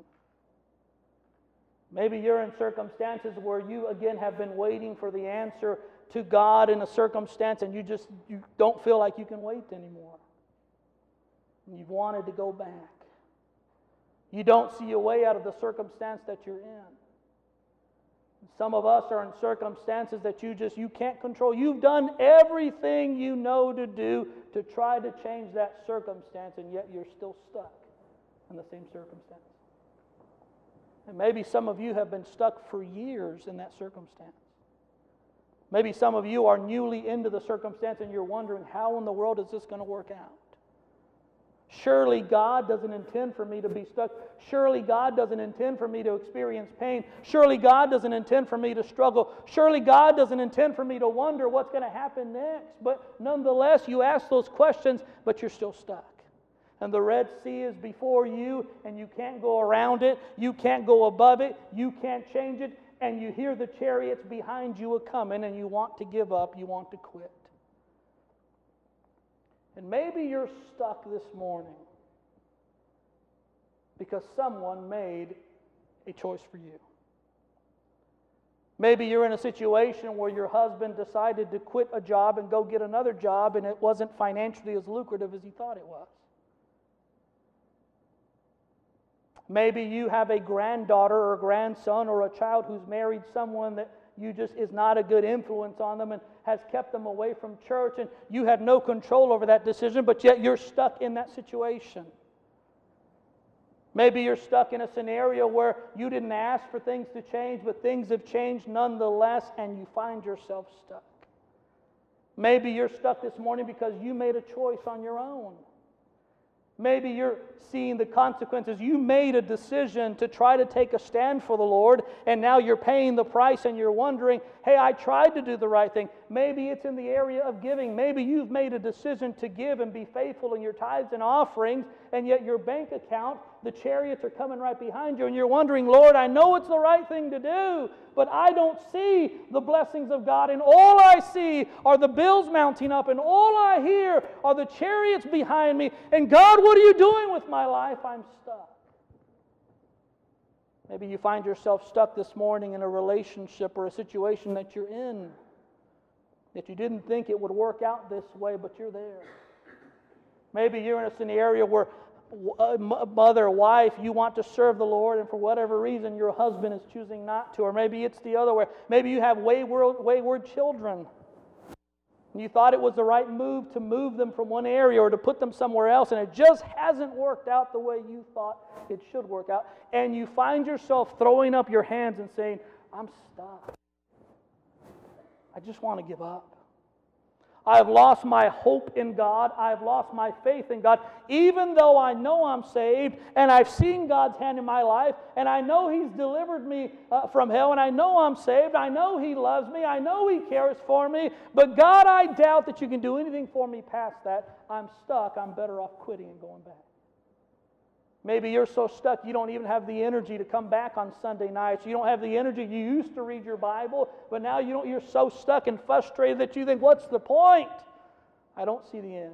Maybe you're in circumstances where you, again, have been waiting for the answer to God in a circumstance, and you just you don't feel like you can wait anymore. And you've wanted to go back. You don't see a way out of the circumstance that you're in. Some of us are in circumstances that you just, you can't control. You've done everything you know to do to try to change that circumstance, and yet you're still stuck in the same circumstance. And maybe some of you have been stuck for years in that circumstance. Maybe some of you are newly into the circumstance and you're wondering, how in the world is this going to work out? Surely God doesn't intend for me to be stuck. Surely God doesn't intend for me to experience pain. Surely God doesn't intend for me to struggle. Surely God doesn't intend for me to wonder what's going to happen next. But nonetheless, you ask those questions, but you're still stuck. And the Red Sea is before you, and you can't go around it. You can't go above it. You can't change it. And you hear the chariots behind you a coming, and you want to give up. You want to quit. And maybe you're stuck this morning because someone made a choice for you. Maybe you're in a situation where your husband decided to quit a job and go get another job, and it wasn't financially as lucrative as he thought it was. Maybe you have a granddaughter or a grandson or a child who's married someone that you just is not a good influence on them and has kept them away from church, and you had no control over that decision, but yet you're stuck in that situation. Maybe you're stuck in a scenario where you didn't ask for things to change, but things have changed nonetheless, and you find yourself stuck. Maybe you're stuck this morning because you made a choice on your own. Maybe you're seeing the consequences. You made a decision to try to take a stand for the Lord, and now you're paying the price and you're wondering, hey, I tried to do the right thing. Maybe it's in the area of giving. Maybe you've made a decision to give and be faithful in your tithes and offerings, and yet your bank account, the chariots are coming right behind you, and you're wondering, Lord, I know it's the right thing to do, but I don't see the blessings of God, and all I see are the bills mounting up, and all I hear are the chariots behind me, and God, what are you doing with my life? I'm stuck. Maybe you find yourself stuck this morning in a relationship or a situation that you're in, that you didn't think it would work out this way, but you're there. Maybe you're in a scenario where a mother, wife, you want to serve the Lord, and for whatever reason your husband is choosing not to. Or maybe it's the other way. Maybe you have wayward, wayward children. And you thought it was the right move to move them from one area or to put them somewhere else, and it just hasn't worked out the way you thought it should work out. And you find yourself throwing up your hands and saying, I'm stuck. I just want to give up. I've lost my hope in God. I've lost my faith in God. Even though I know I'm saved and I've seen God's hand in my life and I know He's delivered me uh, from hell and I know I'm saved. I know He loves me. I know He cares for me. But God, I doubt that you can do anything for me past that. I'm stuck. I'm better off quitting and going back. Maybe you're so stuck you don't even have the energy to come back on Sunday nights. You don't have the energy. You used to read your Bible, but now you don't, you're so stuck and frustrated that you think, what's the point? I don't see the end.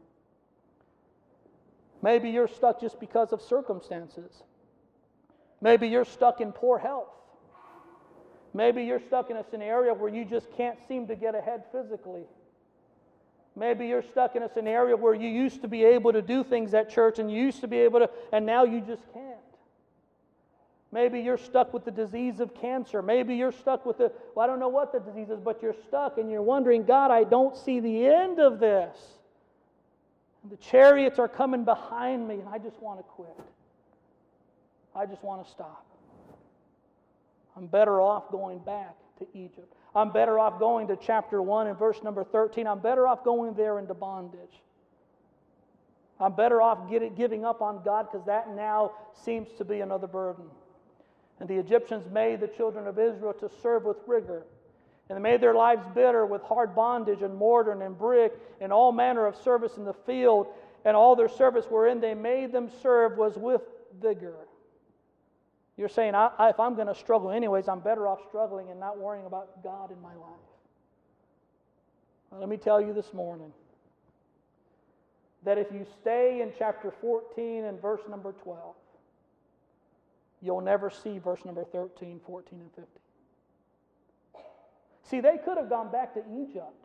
Maybe you're stuck just because of circumstances. Maybe you're stuck in poor health. Maybe you're stuck in a scenario where you just can't seem to get ahead physically. Maybe you're stuck in a scenario where you used to be able to do things at church and you used to be able to, and now you just can't. Maybe you're stuck with the disease of cancer. Maybe you're stuck with the, well, I don't know what the disease is, but you're stuck and you're wondering, God, I don't see the end of this. And the chariots are coming behind me and I just want to quit. I just want to stop. I'm better off going back to Egypt. I'm better off going to chapter one and verse number thirteen. I'm better off going there into bondage. I'm better off get, giving up on God because that now seems to be another burden. And the Egyptians made the children of Israel to serve with rigor. And they made their lives bitter with hard bondage and mortar and brick and all manner of service in the field. And all their service wherein they made them serve was with vigor. You're saying, I, I, if I'm going to struggle anyways, I'm better off struggling and not worrying about God in my life. Well, let me tell you this morning that if you stay in chapter fourteen and verse number twelve, you'll never see verse number thirteen, fourteen, and fifteen. See, they could have gone back to Egypt,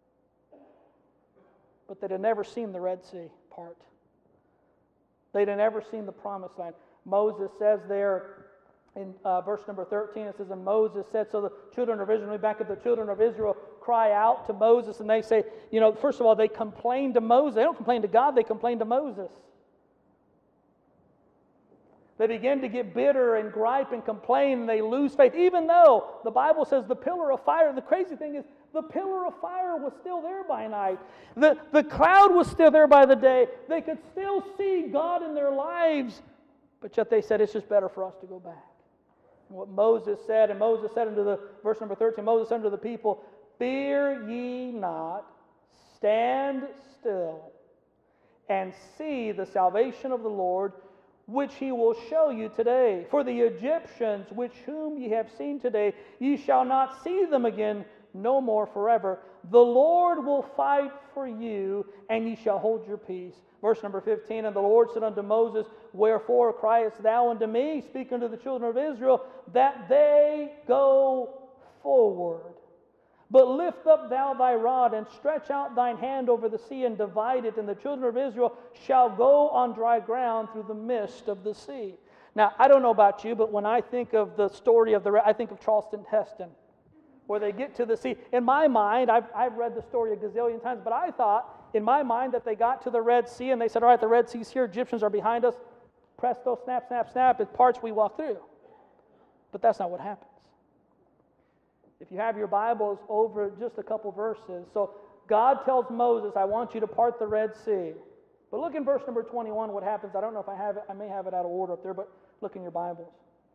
but they'd have never seen the Red Sea part. They'd have never seen the Promised Land. Moses says there in uh, verse number thirteen, it says, and Moses said, so the children of Israel, back at the children of Israel, cry out to Moses, and they say, you know, first of all, they complain to Moses. They don't complain to God, they complain to Moses. They begin to get bitter and gripe and complain, and they lose faith, even though the Bible says the pillar of fire. The crazy thing is, the pillar of fire was still there by night. The, the cloud was still there by the day. They could still see God in their lives, but yet they said, it's just better for us to go back. And what Moses said, and Moses said unto the, verse number thirteen, Moses said unto the people, fear ye not, stand still, and see the salvation of the Lord, which he will show you today. For the Egyptians, which whom ye have seen today, ye shall not see them again no more forever. The Lord will fight for you, and ye shall hold your peace. Verse number fifteen, and the Lord said unto Moses, wherefore criest thou unto me, speak unto the children of Israel, that they go forward. But lift up thou thy rod, and stretch out thine hand over the sea, and divide it, and the children of Israel shall go on dry ground through the midst of the sea. Now, I don't know about you, but when I think of the story of the, I think of Charleston Heston, where they get to the sea. In my mind, I've, I've read the story a gazillion times, but I thought, in my mind, that they got to the Red Sea, and they said, all right, the Red Sea's here, Egyptians are behind us, presto, snap, snap, snap, it parts, we walk through. But that's not what happens. If you have your Bibles, over just a couple verses. So God tells Moses, I want you to part the Red Sea. But look in verse number twenty-one, what happens. I don't know if I have it. I may have it out of order up there, but look in your Bibles.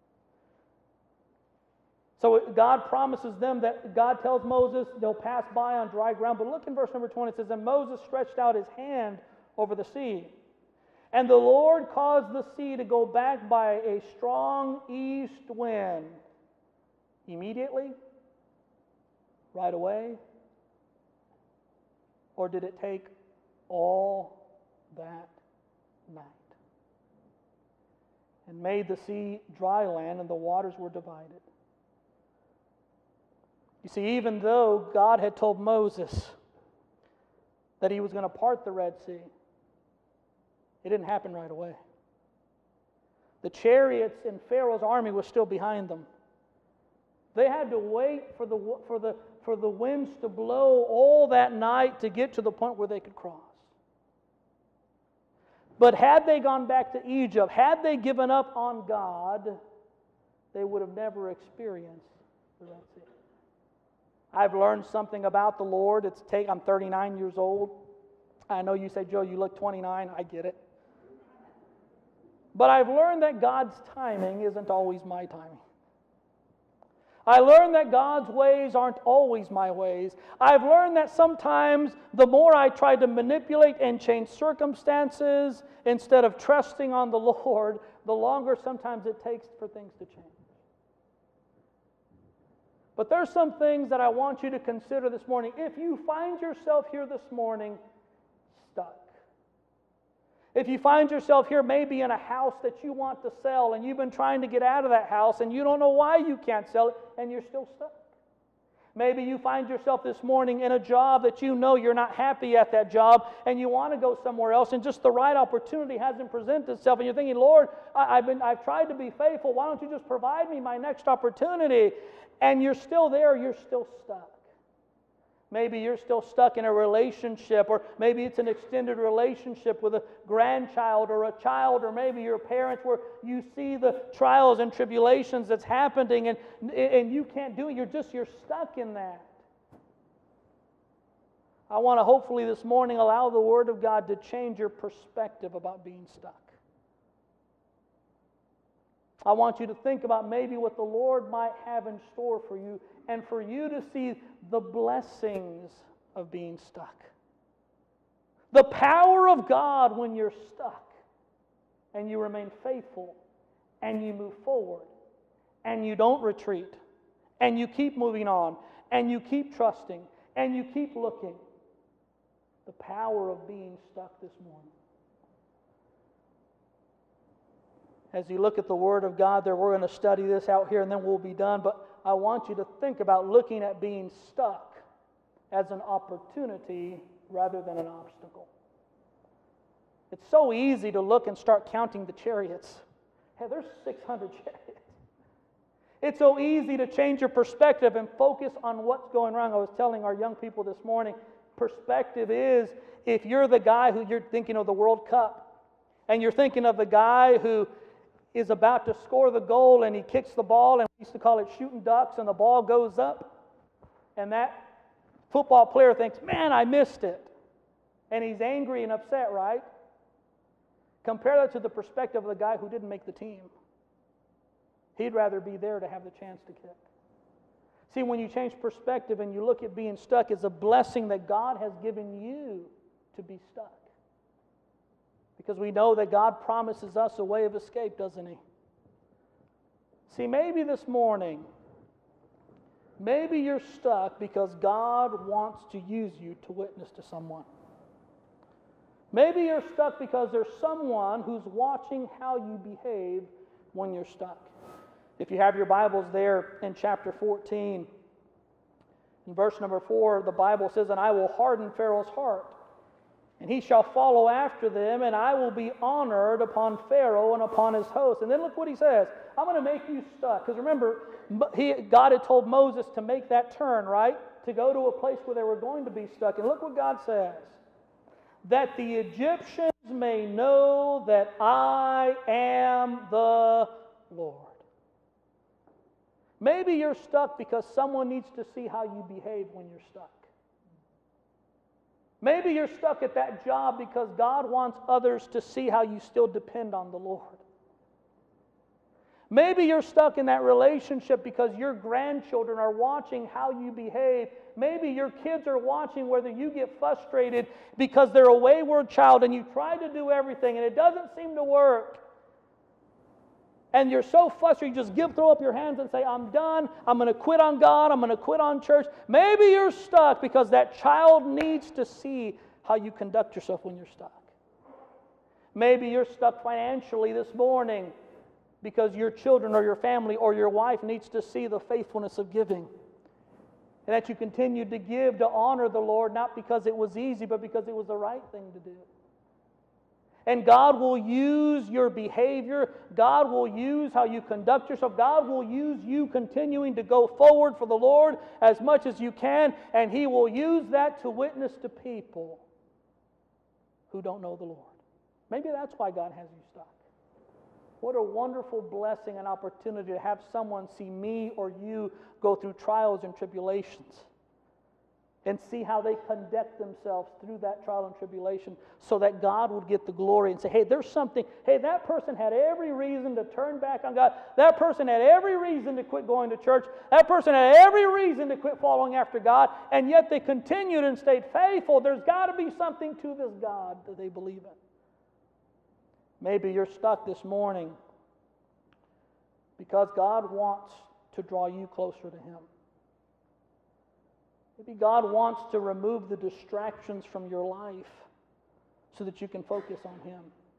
So God promises them that God tells Moses they'll pass by on dry ground. But look in verse number twenty. It says, and Moses stretched out his hand over the sea. And the Lord caused the sea to go back by a strong east wind. Immediately? Right away? Or did it take all that night? And made the sea dry land, and the waters were divided. You see, even though God had told Moses that he was going to part the Red Sea, it didn't happen right away. The chariots in Pharaoh's army were still behind them. They had to wait for the, for the, for the winds to blow all that night to get to the point where they could cross. But had they gone back to Egypt, had they given up on God, they would have never experienced the Red Sea. I've learned something about the Lord. It's take, I'm thirty-nine years old. I know you say, Joe, you look twenty-nine. I get it. But I've learned that God's timing isn't always my timing. I learned that God's ways aren't always my ways. I've learned that sometimes the more I try to manipulate and change circumstances instead of trusting on the Lord, the longer sometimes it takes for things to change. But there's some things that I want you to consider this morning. If you find yourself here this morning stuck, if you find yourself here maybe in a house that you want to sell and you've been trying to get out of that house and you don't know why you can't sell it and you're still stuck. Maybe you find yourself this morning in a job that you know you're not happy at that job and you want to go somewhere else and just the right opportunity hasn't presented itself and you're thinking, Lord, I, I've, been, I've tried to be faithful. Why don't you just provide me my next opportunity? And you're still there, you're still stuck. Maybe you're still stuck in a relationship, or maybe it's an extended relationship with a grandchild or a child, or maybe your parents where you see the trials and tribulations that's happening and, and you can't do it. You're just, you're stuck in that. I want to hopefully this morning allow the Word of God to change your perspective about being stuck. I want you to think about maybe what the Lord might have in store for you and for you to see the blessings of being stuck. The power of God when you're stuck and you remain faithful and you move forward and you don't retreat and you keep moving on and you keep trusting and you keep looking. The power of being stuck this morning. As you look at the Word of God there, we're going to study this out here and then we'll be done. But I want you to think about looking at being stuck as an opportunity rather than an obstacle. It's so easy to look and start counting the chariots. Hey, there's six hundred chariots. It's so easy to change your perspective and focus on what's going wrong. I was telling our young people this morning, perspective is if you're the guy who you're thinking of the World Cup and you're thinking of the guy who is about to score the goal and he kicks the ball, and we used to call it shooting ducks, and the ball goes up, and that football player thinks, man, I missed it. And he's angry and upset, right? Compare that to the perspective of the guy who didn't make the team. He'd rather be there to have the chance to kick. See, when you change perspective and you look at being stuck as a blessing that God has given you to be stuck. Because we know that God promises us a way of escape, doesn't He? See, maybe this morning, maybe you're stuck because God wants to use you to witness to someone. Maybe you're stuck because there's someone who's watching how you behave when you're stuck. If you have your Bibles there in chapter fourteen, in verse number four, the Bible says, "And I will harden Pharaoh's heart, and he shall follow after them, and I will be honored upon Pharaoh and upon his host." And then look what he says. I'm going to make you stuck. Because remember, he, God had told Moses to make that turn, right? To go to a place where they were going to be stuck. And look what God says. "That the Egyptians may know that I am the Lord." Maybe you're stuck because someone needs to see how you behave when you're stuck. Maybe you're stuck at that job because God wants others to see how you still depend on the Lord. Maybe you're stuck in that relationship because your grandchildren are watching how you behave. Maybe your kids are watching whether you get frustrated because they're a wayward child and you try to do everything and it doesn't seem to work. And you're so frustrated, you just give, throw up your hands and say, I'm done. I'm going to quit on God. I'm going to quit on church. Maybe you're stuck because that child needs to see how you conduct yourself when you're stuck. Maybe you're stuck financially this morning because your children or your family or your wife needs to see the faithfulness of giving. And that you continue to give to honor the Lord, not because it was easy, but because it was the right thing to do. And God will use your behavior. God will use how you conduct yourself. God will use you continuing to go forward for the Lord as much as you can. And He will use that to witness to people who don't know the Lord. Maybe that's why God has you stuck. What a wonderful blessing and opportunity to have someone see me or you go through trials and tribulations and see how they conduct themselves through that trial and tribulation so that God would get the glory and say, hey, there's something, hey, that person had every reason to turn back on God. That person had every reason to quit going to church. That person had every reason to quit following after God, and yet they continued and stayed faithful. There's got to be something to this God that they believe in. Maybe you're stuck this morning because God wants to draw you closer to Him. Maybe God wants to remove the distractions from your life so that you can focus on Him.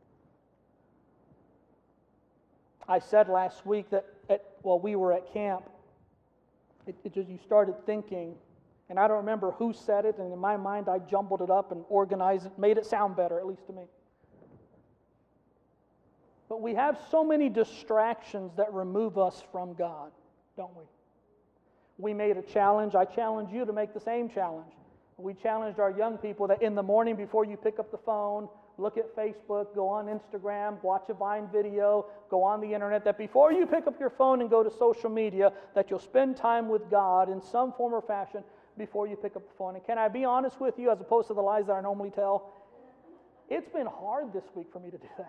I said last week that at, while we were at camp, it, it just, you started thinking, and I don't remember who said it, and in my mind I jumbled it up and organized it, made it sound better, at least to me. But we have so many distractions that remove us from God, don't we? We made a challenge. I challenge you to make the same challenge. We challenged our young people that in the morning before you pick up the phone, look at Facebook, go on Instagram, watch a Vine video, go on the internet, that before you pick up your phone and go to social media, that you'll spend time with God in some form or fashion before you pick up the phone. And can I be honest with you, as opposed to the lies that I normally tell? It's been hard this week for me to do that.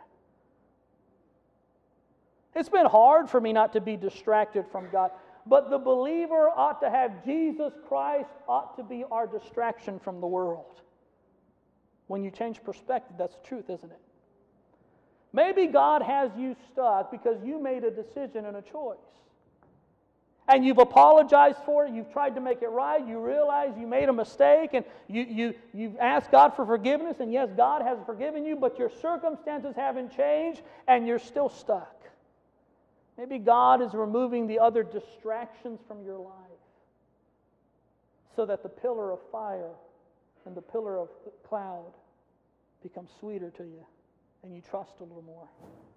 It's been hard for me not to be distracted from God. But the believer ought to have Jesus Christ ought to be our distraction from the world. When you change perspective, that's the truth, isn't it? Maybe God has you stuck because you made a decision and a choice. And you've apologized for it, you've tried to make it right, you realize you made a mistake, and you, you, you've asked God for forgiveness, and yes, God has forgiven you, but your circumstances haven't changed, and you're still stuck. Maybe God is removing the other distractions from your life so that the pillar of fire and the pillar of cloud become sweeter to you and you trust a little more.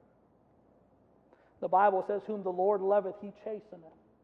The Bible says, whom the Lord loveth, He chasteneth.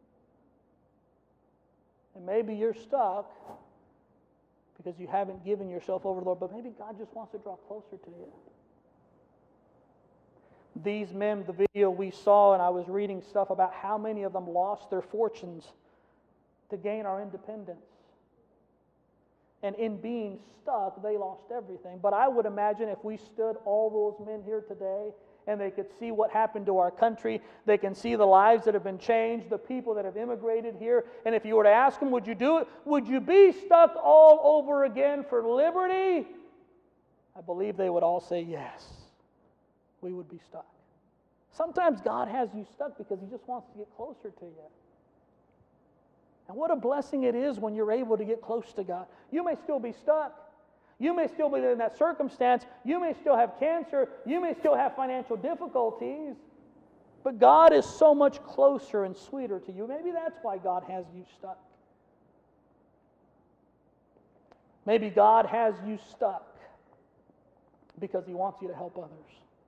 And maybe you're stuck because you haven't given yourself over to the Lord, but maybe God just wants to draw closer to you. These men, the video we saw, and I was reading stuff about how many of them lost their fortunes to gain our independence. And in being stuck, they lost everything. But I would imagine if we stood all those men here today and they could see what happened to our country, they can see the lives that have been changed, the people that have immigrated here, and if you were to ask them, would you do it? Would you be stuck all over again for liberty? I believe they would all say yes. We would be stuck. Sometimes God has you stuck because He just wants to get closer to you. And what a blessing it is when you're able to get close to God. You may still be stuck. You may still be in that circumstance. You may still have cancer. You may still have financial difficulties. But God is so much closer and sweeter to you. Maybe that's why God has you stuck. Maybe God has you stuck because He wants you to help others.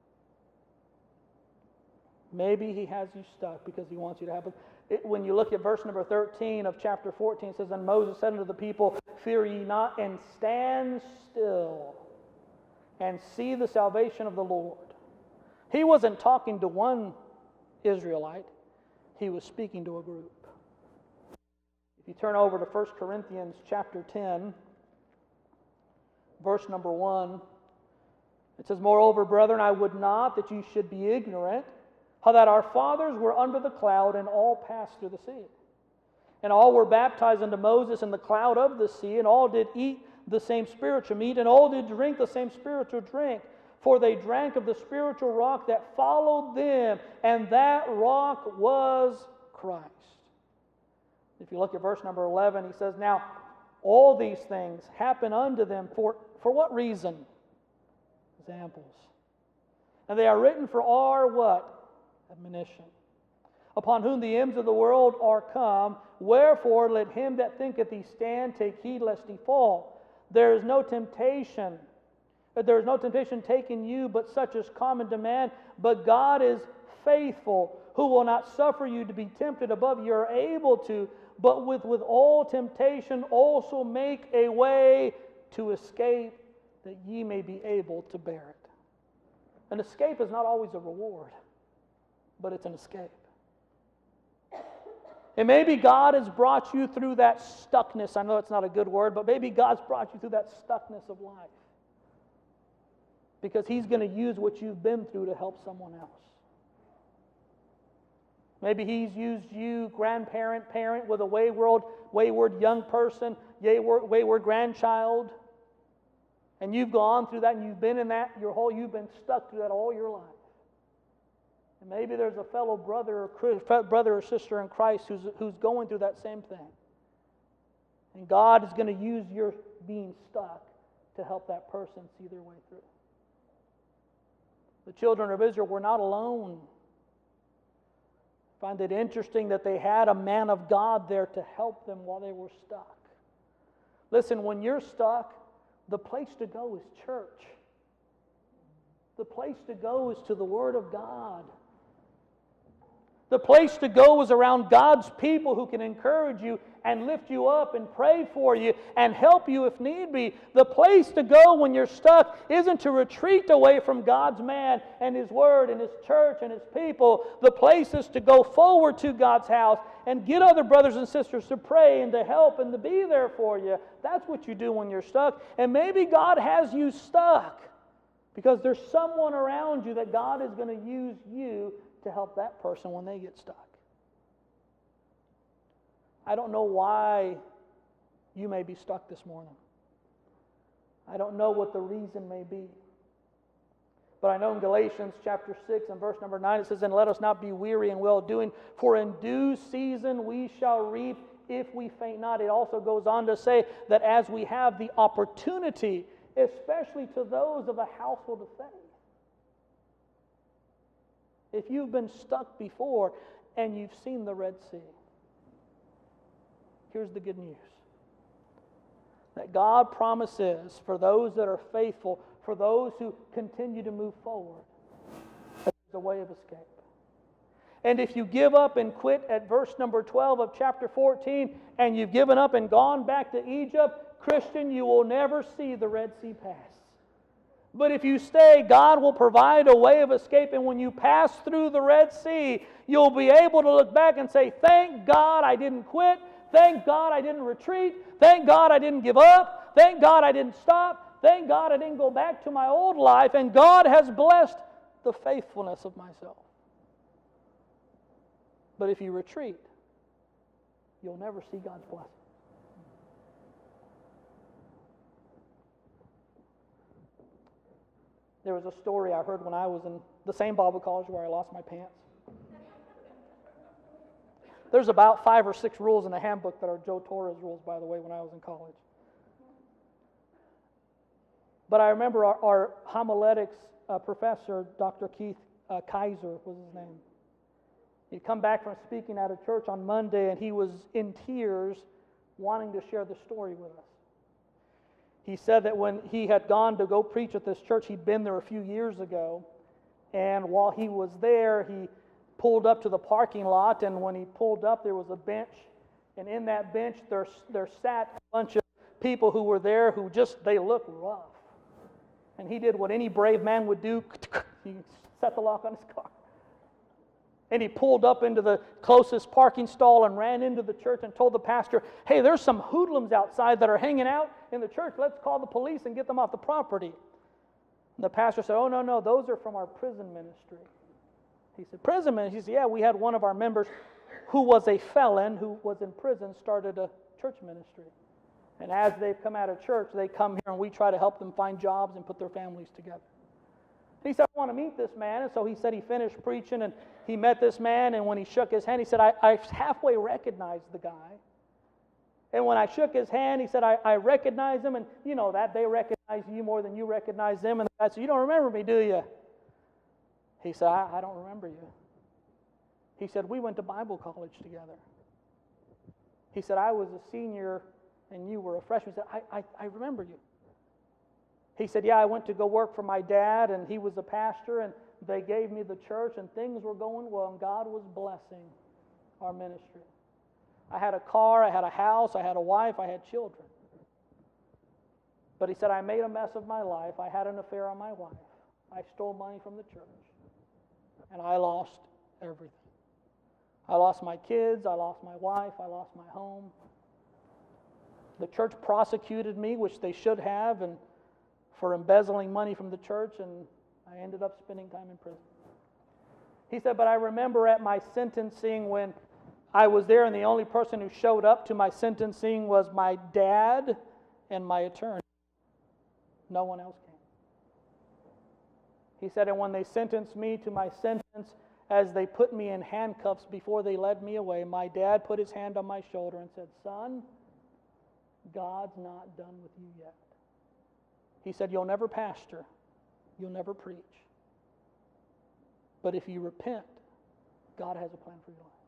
Maybe He has you stuck because He wants you to help others. It, when you look at verse number thirteen of chapter fourteen, it says, "And Moses said unto the people, Fear ye not, and stand still, and see the salvation of the Lord." He wasn't talking to one Israelite. He was speaking to a group. If you turn over to First Corinthians chapter ten, verse number one, it says, "Moreover, brethren, I would not that you should be ignorant, how that our fathers were under the cloud, and all passed through the sea. And all were baptized unto Moses in the cloud of the sea, and all did eat the same spiritual meat, and all did drink the same spiritual drink. For they drank of the spiritual rock that followed them, and that rock was Christ." If you look at verse number eleven, he says, "Now all these things happen unto them for, for what reason?" Examples. "And they are written for our" what? Admonition. "Upon whom the ends of the world are come. Wherefore let him that thinketh he stand take heed lest he fall. There is no temptation, there is no temptation taken you, but such as common to man. But God is faithful, who will not suffer you to be tempted above you are able to, but with, with all temptation also make a way to escape, that ye may be able to bear it." An escape is not always a reward, but it's an escape. And maybe God has brought you through that stuckness. I know it's not a good word, but maybe God's brought you through that stuckness of life, because He's going to use what you've been through to help someone else. Maybe He's used you, grandparent, parent, with a wayward, wayward young person, wayward, wayward grandchild, and you've gone through that, and you've been in that your whole, you've been stuck through that all your life. And maybe there's a fellow brother or brother or sister in Christ who's, who's going through that same thing. And God is going to use your being stuck to help that person see their way through. The children of Israel were not alone. I find it interesting that they had a man of God there to help them while they were stuck. Listen, when you're stuck, the place to go is church. The place to go is to the Word of God. The place to go is around God's people who can encourage you and lift you up and pray for you and help you if need be. The place to go when you're stuck isn't to retreat away from God's man and His Word and His church and His people. The place is to go forward to God's house and get other brothers and sisters to pray and to help and to be there for you. That's what you do when you're stuck. And maybe God has you stuck because there's someone around you that God is going to use you to help that person when they get stuck. I don't know why you may be stuck this morning. I don't know what the reason may be. But I know in Galatians chapter six and verse number nine it says, "And let us not be weary in well-doing, for in due season we shall reap if we faint not." It also goes on to say that as we have the opportunity, especially to those of a household of faith. If you've been stuck before and you've seen the Red Sea, here's the good news. That God promises for those that are faithful, for those who continue to move forward, there's a way of escape. And if you give up and quit at verse number twelve of chapter fourteen, and you've given up and gone back to Egypt, Christian, you will never see the Red Sea pass. But if you stay, God will provide a way of escape. And when you pass through the Red Sea, you'll be able to look back and say, thank God I didn't quit. Thank God I didn't retreat. Thank God I didn't give up. Thank God I didn't stop. Thank God I didn't go back to my old life. And God has blessed the faithfulness of myself. But if you retreat, you'll never see God's blessing. There was a story I heard when I was in the same Bible college where I lost my pants. There's about five or six rules in the handbook that are Joe Torres rules, by the way, when I was in college. But I remember our, our homiletics uh, professor, Doctor Keith uh, Kaiser was his name. He'd come back from speaking at a church on Monday, and he was in tears wanting to share the story with us. He said that when he had gone to go preach at this church, he'd been there a few years ago, and while he was there, he pulled up to the parking lot, and when he pulled up, there was a bench, and in that bench, there, there sat a bunch of people who were there who just, they looked rough. And he did what any brave man would do. He set the lock on his car. And he pulled up into the closest parking stall and ran into the church and told the pastor, hey, there's some hoodlums outside that are hanging out in the church. Let's call the police and get them off the property. And the pastor said, oh, no, no, those are from our prison ministry. He said, prison ministry? He said, yeah, we had one of our members who was a felon who was in prison started a church ministry. And as they've come out of church, they come here and we try to help them find jobs and put their families together. He said, I want to meet this man. And so he said he finished preaching and he met this man. And when he shook his hand, he said, I, I halfway recognized the guy. And when I shook his hand, he said, I, I recognize him. And you know that. They recognize you more than you recognize them. And I said, you don't remember me, do you? He said, I, I don't remember you. He said, we went to Bible college together. He said, I was a senior and you were a freshman. He said, I, I, I remember you. He said, yeah, I went to go work for my dad, and he was a pastor, and they gave me the church, and things were going well, and God was blessing our ministry. I had a car, I had a house, I had a wife, I had children. But he said, I made a mess of my life. I had an affair on my wife. I stole money from the church, and I lost everything. I lost my kids, I lost my wife, I lost my home. The church prosecuted me, which they should have, and for embezzling money from the church, and I ended up spending time in prison. He said, but I remember at my sentencing when I was there, and the only person who showed up to my sentencing was my dad and my attorney. No one else came. He said, and when they sentenced me to my sentence, as they put me in handcuffs before they led me away, my dad put his hand on my shoulder and said, son, God's not done with you yet. He said, you'll never pastor, you'll never preach. But if you repent, God has a plan for your life.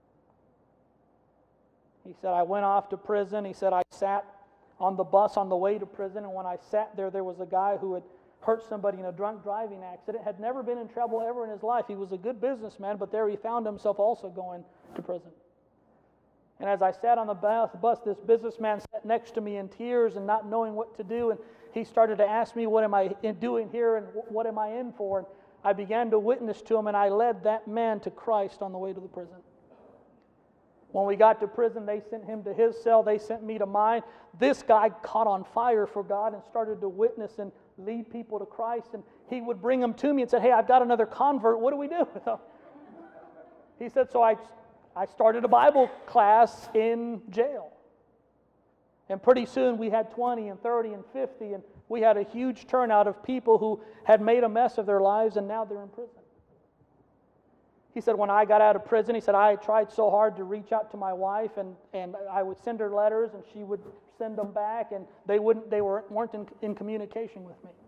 He said, I went off to prison. He said, I sat on the bus on the way to prison, and when I sat there, there was a guy who had hurt somebody in a drunk driving accident, had never been in trouble ever in his life. He was a good businessman, but there he found himself also going to prison. And as I sat on the bus, this businessman sat next to me in tears and not knowing what to do, and he started to ask me, what am I doing here and what am I in for? And I began to witness to him, and I led that man to Christ on the way to the prison. When we got to prison, they sent him to his cell. They sent me to mine. This guy caught on fire for God and started to witness and lead people to Christ. And he would bring them to me and said, hey, I've got another convert. What do we do? He said, so I, I started a Bible class in jail. And pretty soon we had twenty and thirty and fifty, and we had a huge turnout of people who had made a mess of their lives, and now they're in prison. He said, when I got out of prison, he said, I tried so hard to reach out to my wife, and, and I would send her letters, and she would send them back, and they wouldn't, they weren't, weren't in, in communication with me.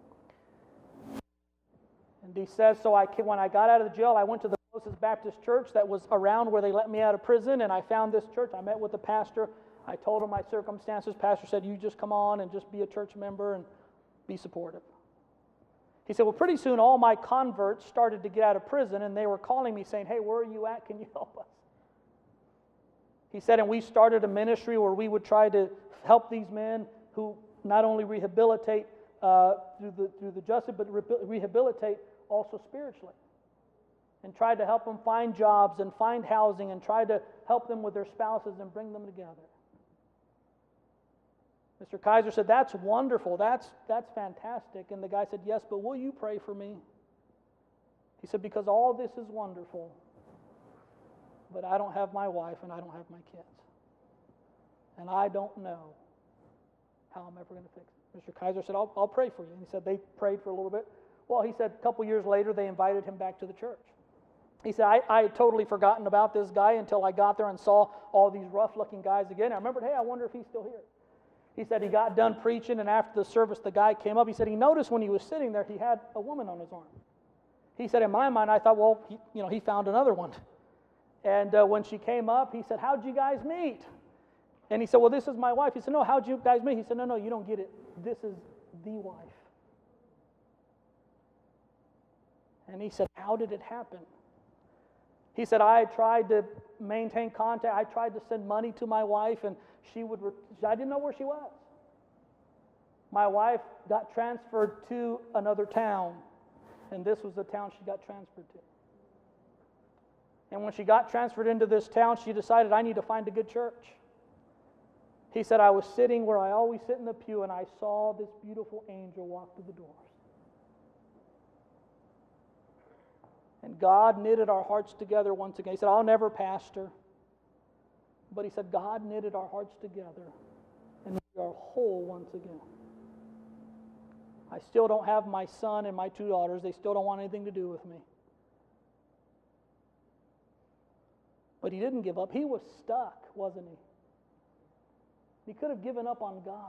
And he says, so I, when I got out of the jail, I went to the closest Baptist church that was around where they let me out of prison, and I found this church. I met with the pastor. I told him my circumstances. Pastor said, you just come on and just be a church member and be supportive. He said, well, pretty soon all my converts started to get out of prison, and they were calling me saying, hey, where are you at? Can you help us? He said, and we started a ministry where we would try to help these men who not only rehabilitate uh, through the through the justice, but rehabilitate also spiritually, and tried to help them find jobs and find housing, and tried to help them with their spouses and bring them together. Mister Kaiser said, "That's wonderful. That's that's fantastic." And the guy said, "Yes, but will you pray for me?" He said, "Because all this is wonderful, but I don't have my wife and I don't have my kids. And I don't know how I'm ever going to fix it." Mister Kaiser said, I'll, I'll pray for you. And he said they prayed for a little bit. Well, he said a couple years later they invited him back to the church. He said, I, I had totally forgotten about this guy until I got there and saw all these rough-looking guys again. I remembered, hey, I wonder if he's still here. He said he got done preaching, and after the service the guy came up. He said he noticed when he was sitting there he had a woman on his arm. He said, in my mind, I thought, well, he, you know, he found another one. And uh, when she came up, he said, how'd you guys meet? And he said, well, this is my wife. He said, no, how'd you guys meet? He said, no, no, you don't get it. This is the wife. And he said, how did it happen? He said, I tried to maintain contact. I tried to send money to my wife, and she would, re- I didn't know where she was. My wife got transferred to another town, and this was the town she got transferred to. And when she got transferred into this town, she decided, I need to find a good church. He said, I was sitting where I always sit in the pew, and I saw this beautiful angel walk through the doors. And God knitted our hearts together once again. He said, I'll never pastor. But he said, God knitted our hearts together, and we are whole once again. I still don't have my son and my two daughters. They still don't want anything to do with me. But he didn't give up. He was stuck, wasn't he? He could have given up on God.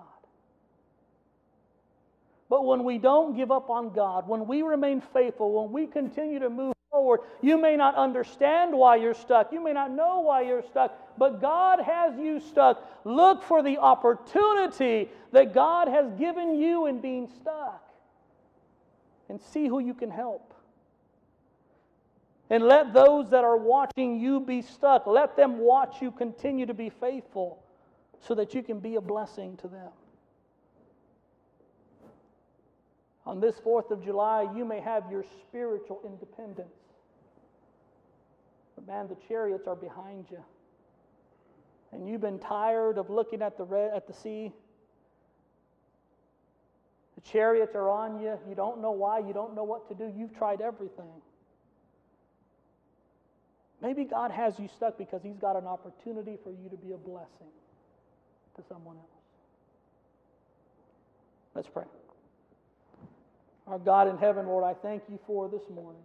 But when we don't give up on God, when we remain faithful, when we continue to move forward, you may not understand why you're stuck. You may not know why you're stuck, but God has you stuck. Look for the opportunity that God has given you in being stuck, and see who you can help. And let those that are watching you be stuck, let them watch you continue to be faithful, so that you can be a blessing to them. On this fourth of July, you may have your spiritual independence. But man, the chariots are behind you. And you've been tired of looking at the red, at the sea. The chariots are on you. You don't know why. You don't know what to do. You've tried everything. Maybe God has you stuck because He's got an opportunity for you to be a blessing to someone else. Let's pray. Our God in heaven, Lord, I thank you for this morning.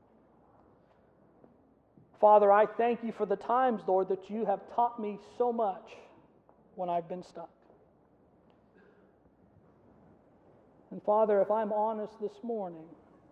Father, I thank you for the times, Lord, that you have taught me so much when I've been stuck. And Father, if I'm honest this morning,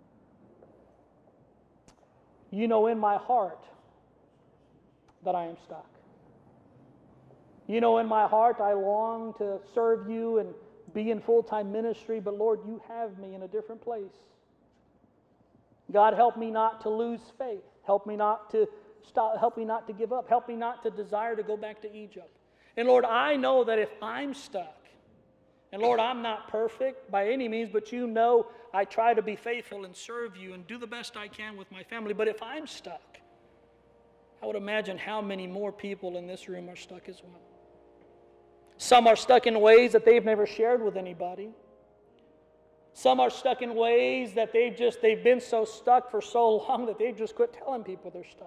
you know in my heart that I am stuck. You know in my heart I long to serve you and be in full-time ministry, but Lord, you have me in a different place. God, help me not to lose faith. Help me not to stop. Help me not to give up. Help me not to desire to go back to Egypt. And Lord, I know that if I'm stuck, and Lord, I'm not perfect by any means, but you know I try to be faithful and serve you and do the best I can with my family. But if I'm stuck, I would imagine how many more people in this room are stuck as well. Some are stuck in ways that they've never shared with anybody. Some are stuck in ways that they've just, they've been so stuck for so long that they've just quit telling people they're stuck.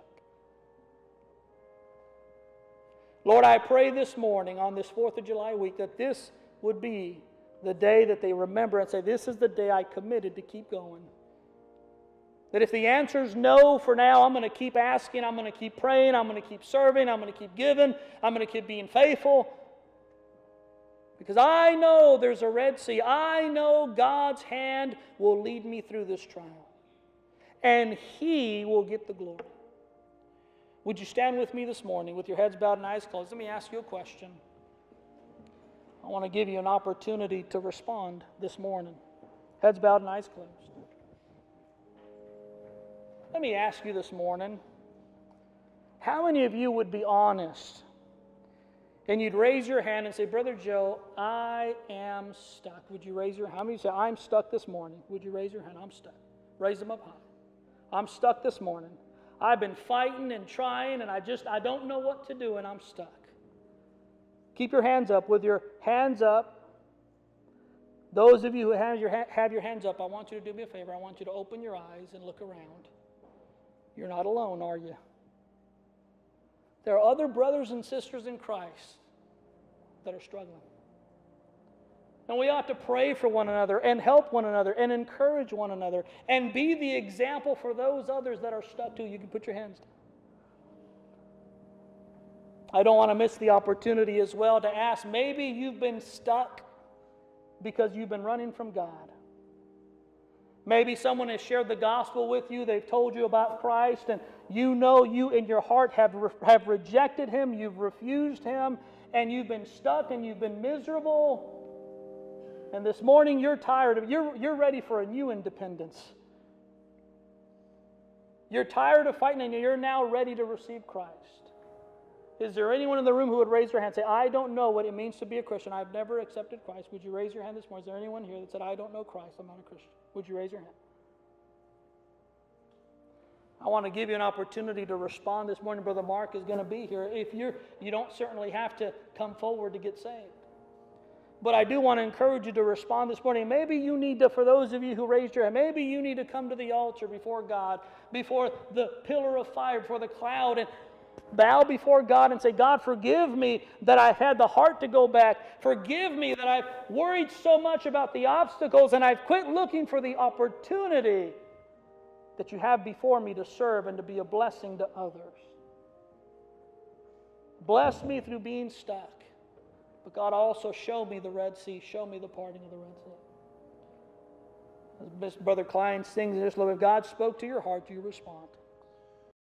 Lord, I pray this morning on this fourth of July week that this would be the day that they remember and say, this is the day I committed to keep going. That if the answer is no for now, I'm going to keep asking, I'm going to keep praying, I'm going to keep serving, I'm going to keep giving, I'm going to keep being faithful. Because I know there's a Red Sea. I know God's hand will lead me through this trial. And He will get the glory. Would you stand with me this morning with your heads bowed and eyes closed? Let me ask you a question. I want to give you an opportunity to respond this morning. Heads bowed and eyes closed. Let me ask you this morning, how many of you would be honest and you'd raise your hand and say, Brother Joe, I am stuck. Would you raise your hand? How many say, I'm stuck this morning? Would you raise your hand? I'm stuck. Raise them up high. I'm stuck this morning. I've been fighting and trying, and I just, I don't know what to do, and I'm stuck. Keep your hands up. With your hands up, those of you who have your, have your hands up, I want you to do me a favor. I want you to open your eyes and look around. You're not alone, are you? There are other brothers and sisters in Christ that are struggling. And we ought to pray for one another and help one another and encourage one another and be the example for those others that are stuck too. You can put your hands down. I don't want to miss the opportunity as well to ask, maybe you've been stuck because you've been running from God. Maybe someone has shared the gospel with you. They've told you about Christ, and you know you in your heart have, re- have rejected Him. You've refused Him, and you've been stuck, and you've been miserable. And this morning you're tired of, you're, you're ready for a new independence. You're tired of fighting, and you're now ready to receive Christ. Is there anyone in the room who would raise their hand and say, I don't know what it means to be a Christian. I've never accepted Christ. Would you raise your hand this morning? Is there anyone here that said, I don't know Christ, I'm not a Christian? Would you raise your hand? I want to give you an opportunity to respond this morning. Brother Mark is going to be here. If you're, you don't certainly have to come forward to get saved. But I do want to encourage you to respond this morning. Maybe you need to, for those of you who raised your hand, maybe you need to come to the altar before God, before the pillar of fire, before the cloud, and bow before God and say, God, forgive me that I've had the heart to go back. Forgive me that I've worried so much about the obstacles and I've quit looking for the opportunity that you have before me to serve and to be a blessing to others. Bless me through being stuck. But God, also show me the Red Sea. Show me the parting of the Red Sea. As Brother Klein sings in this, if God spoke to your heart, you respond.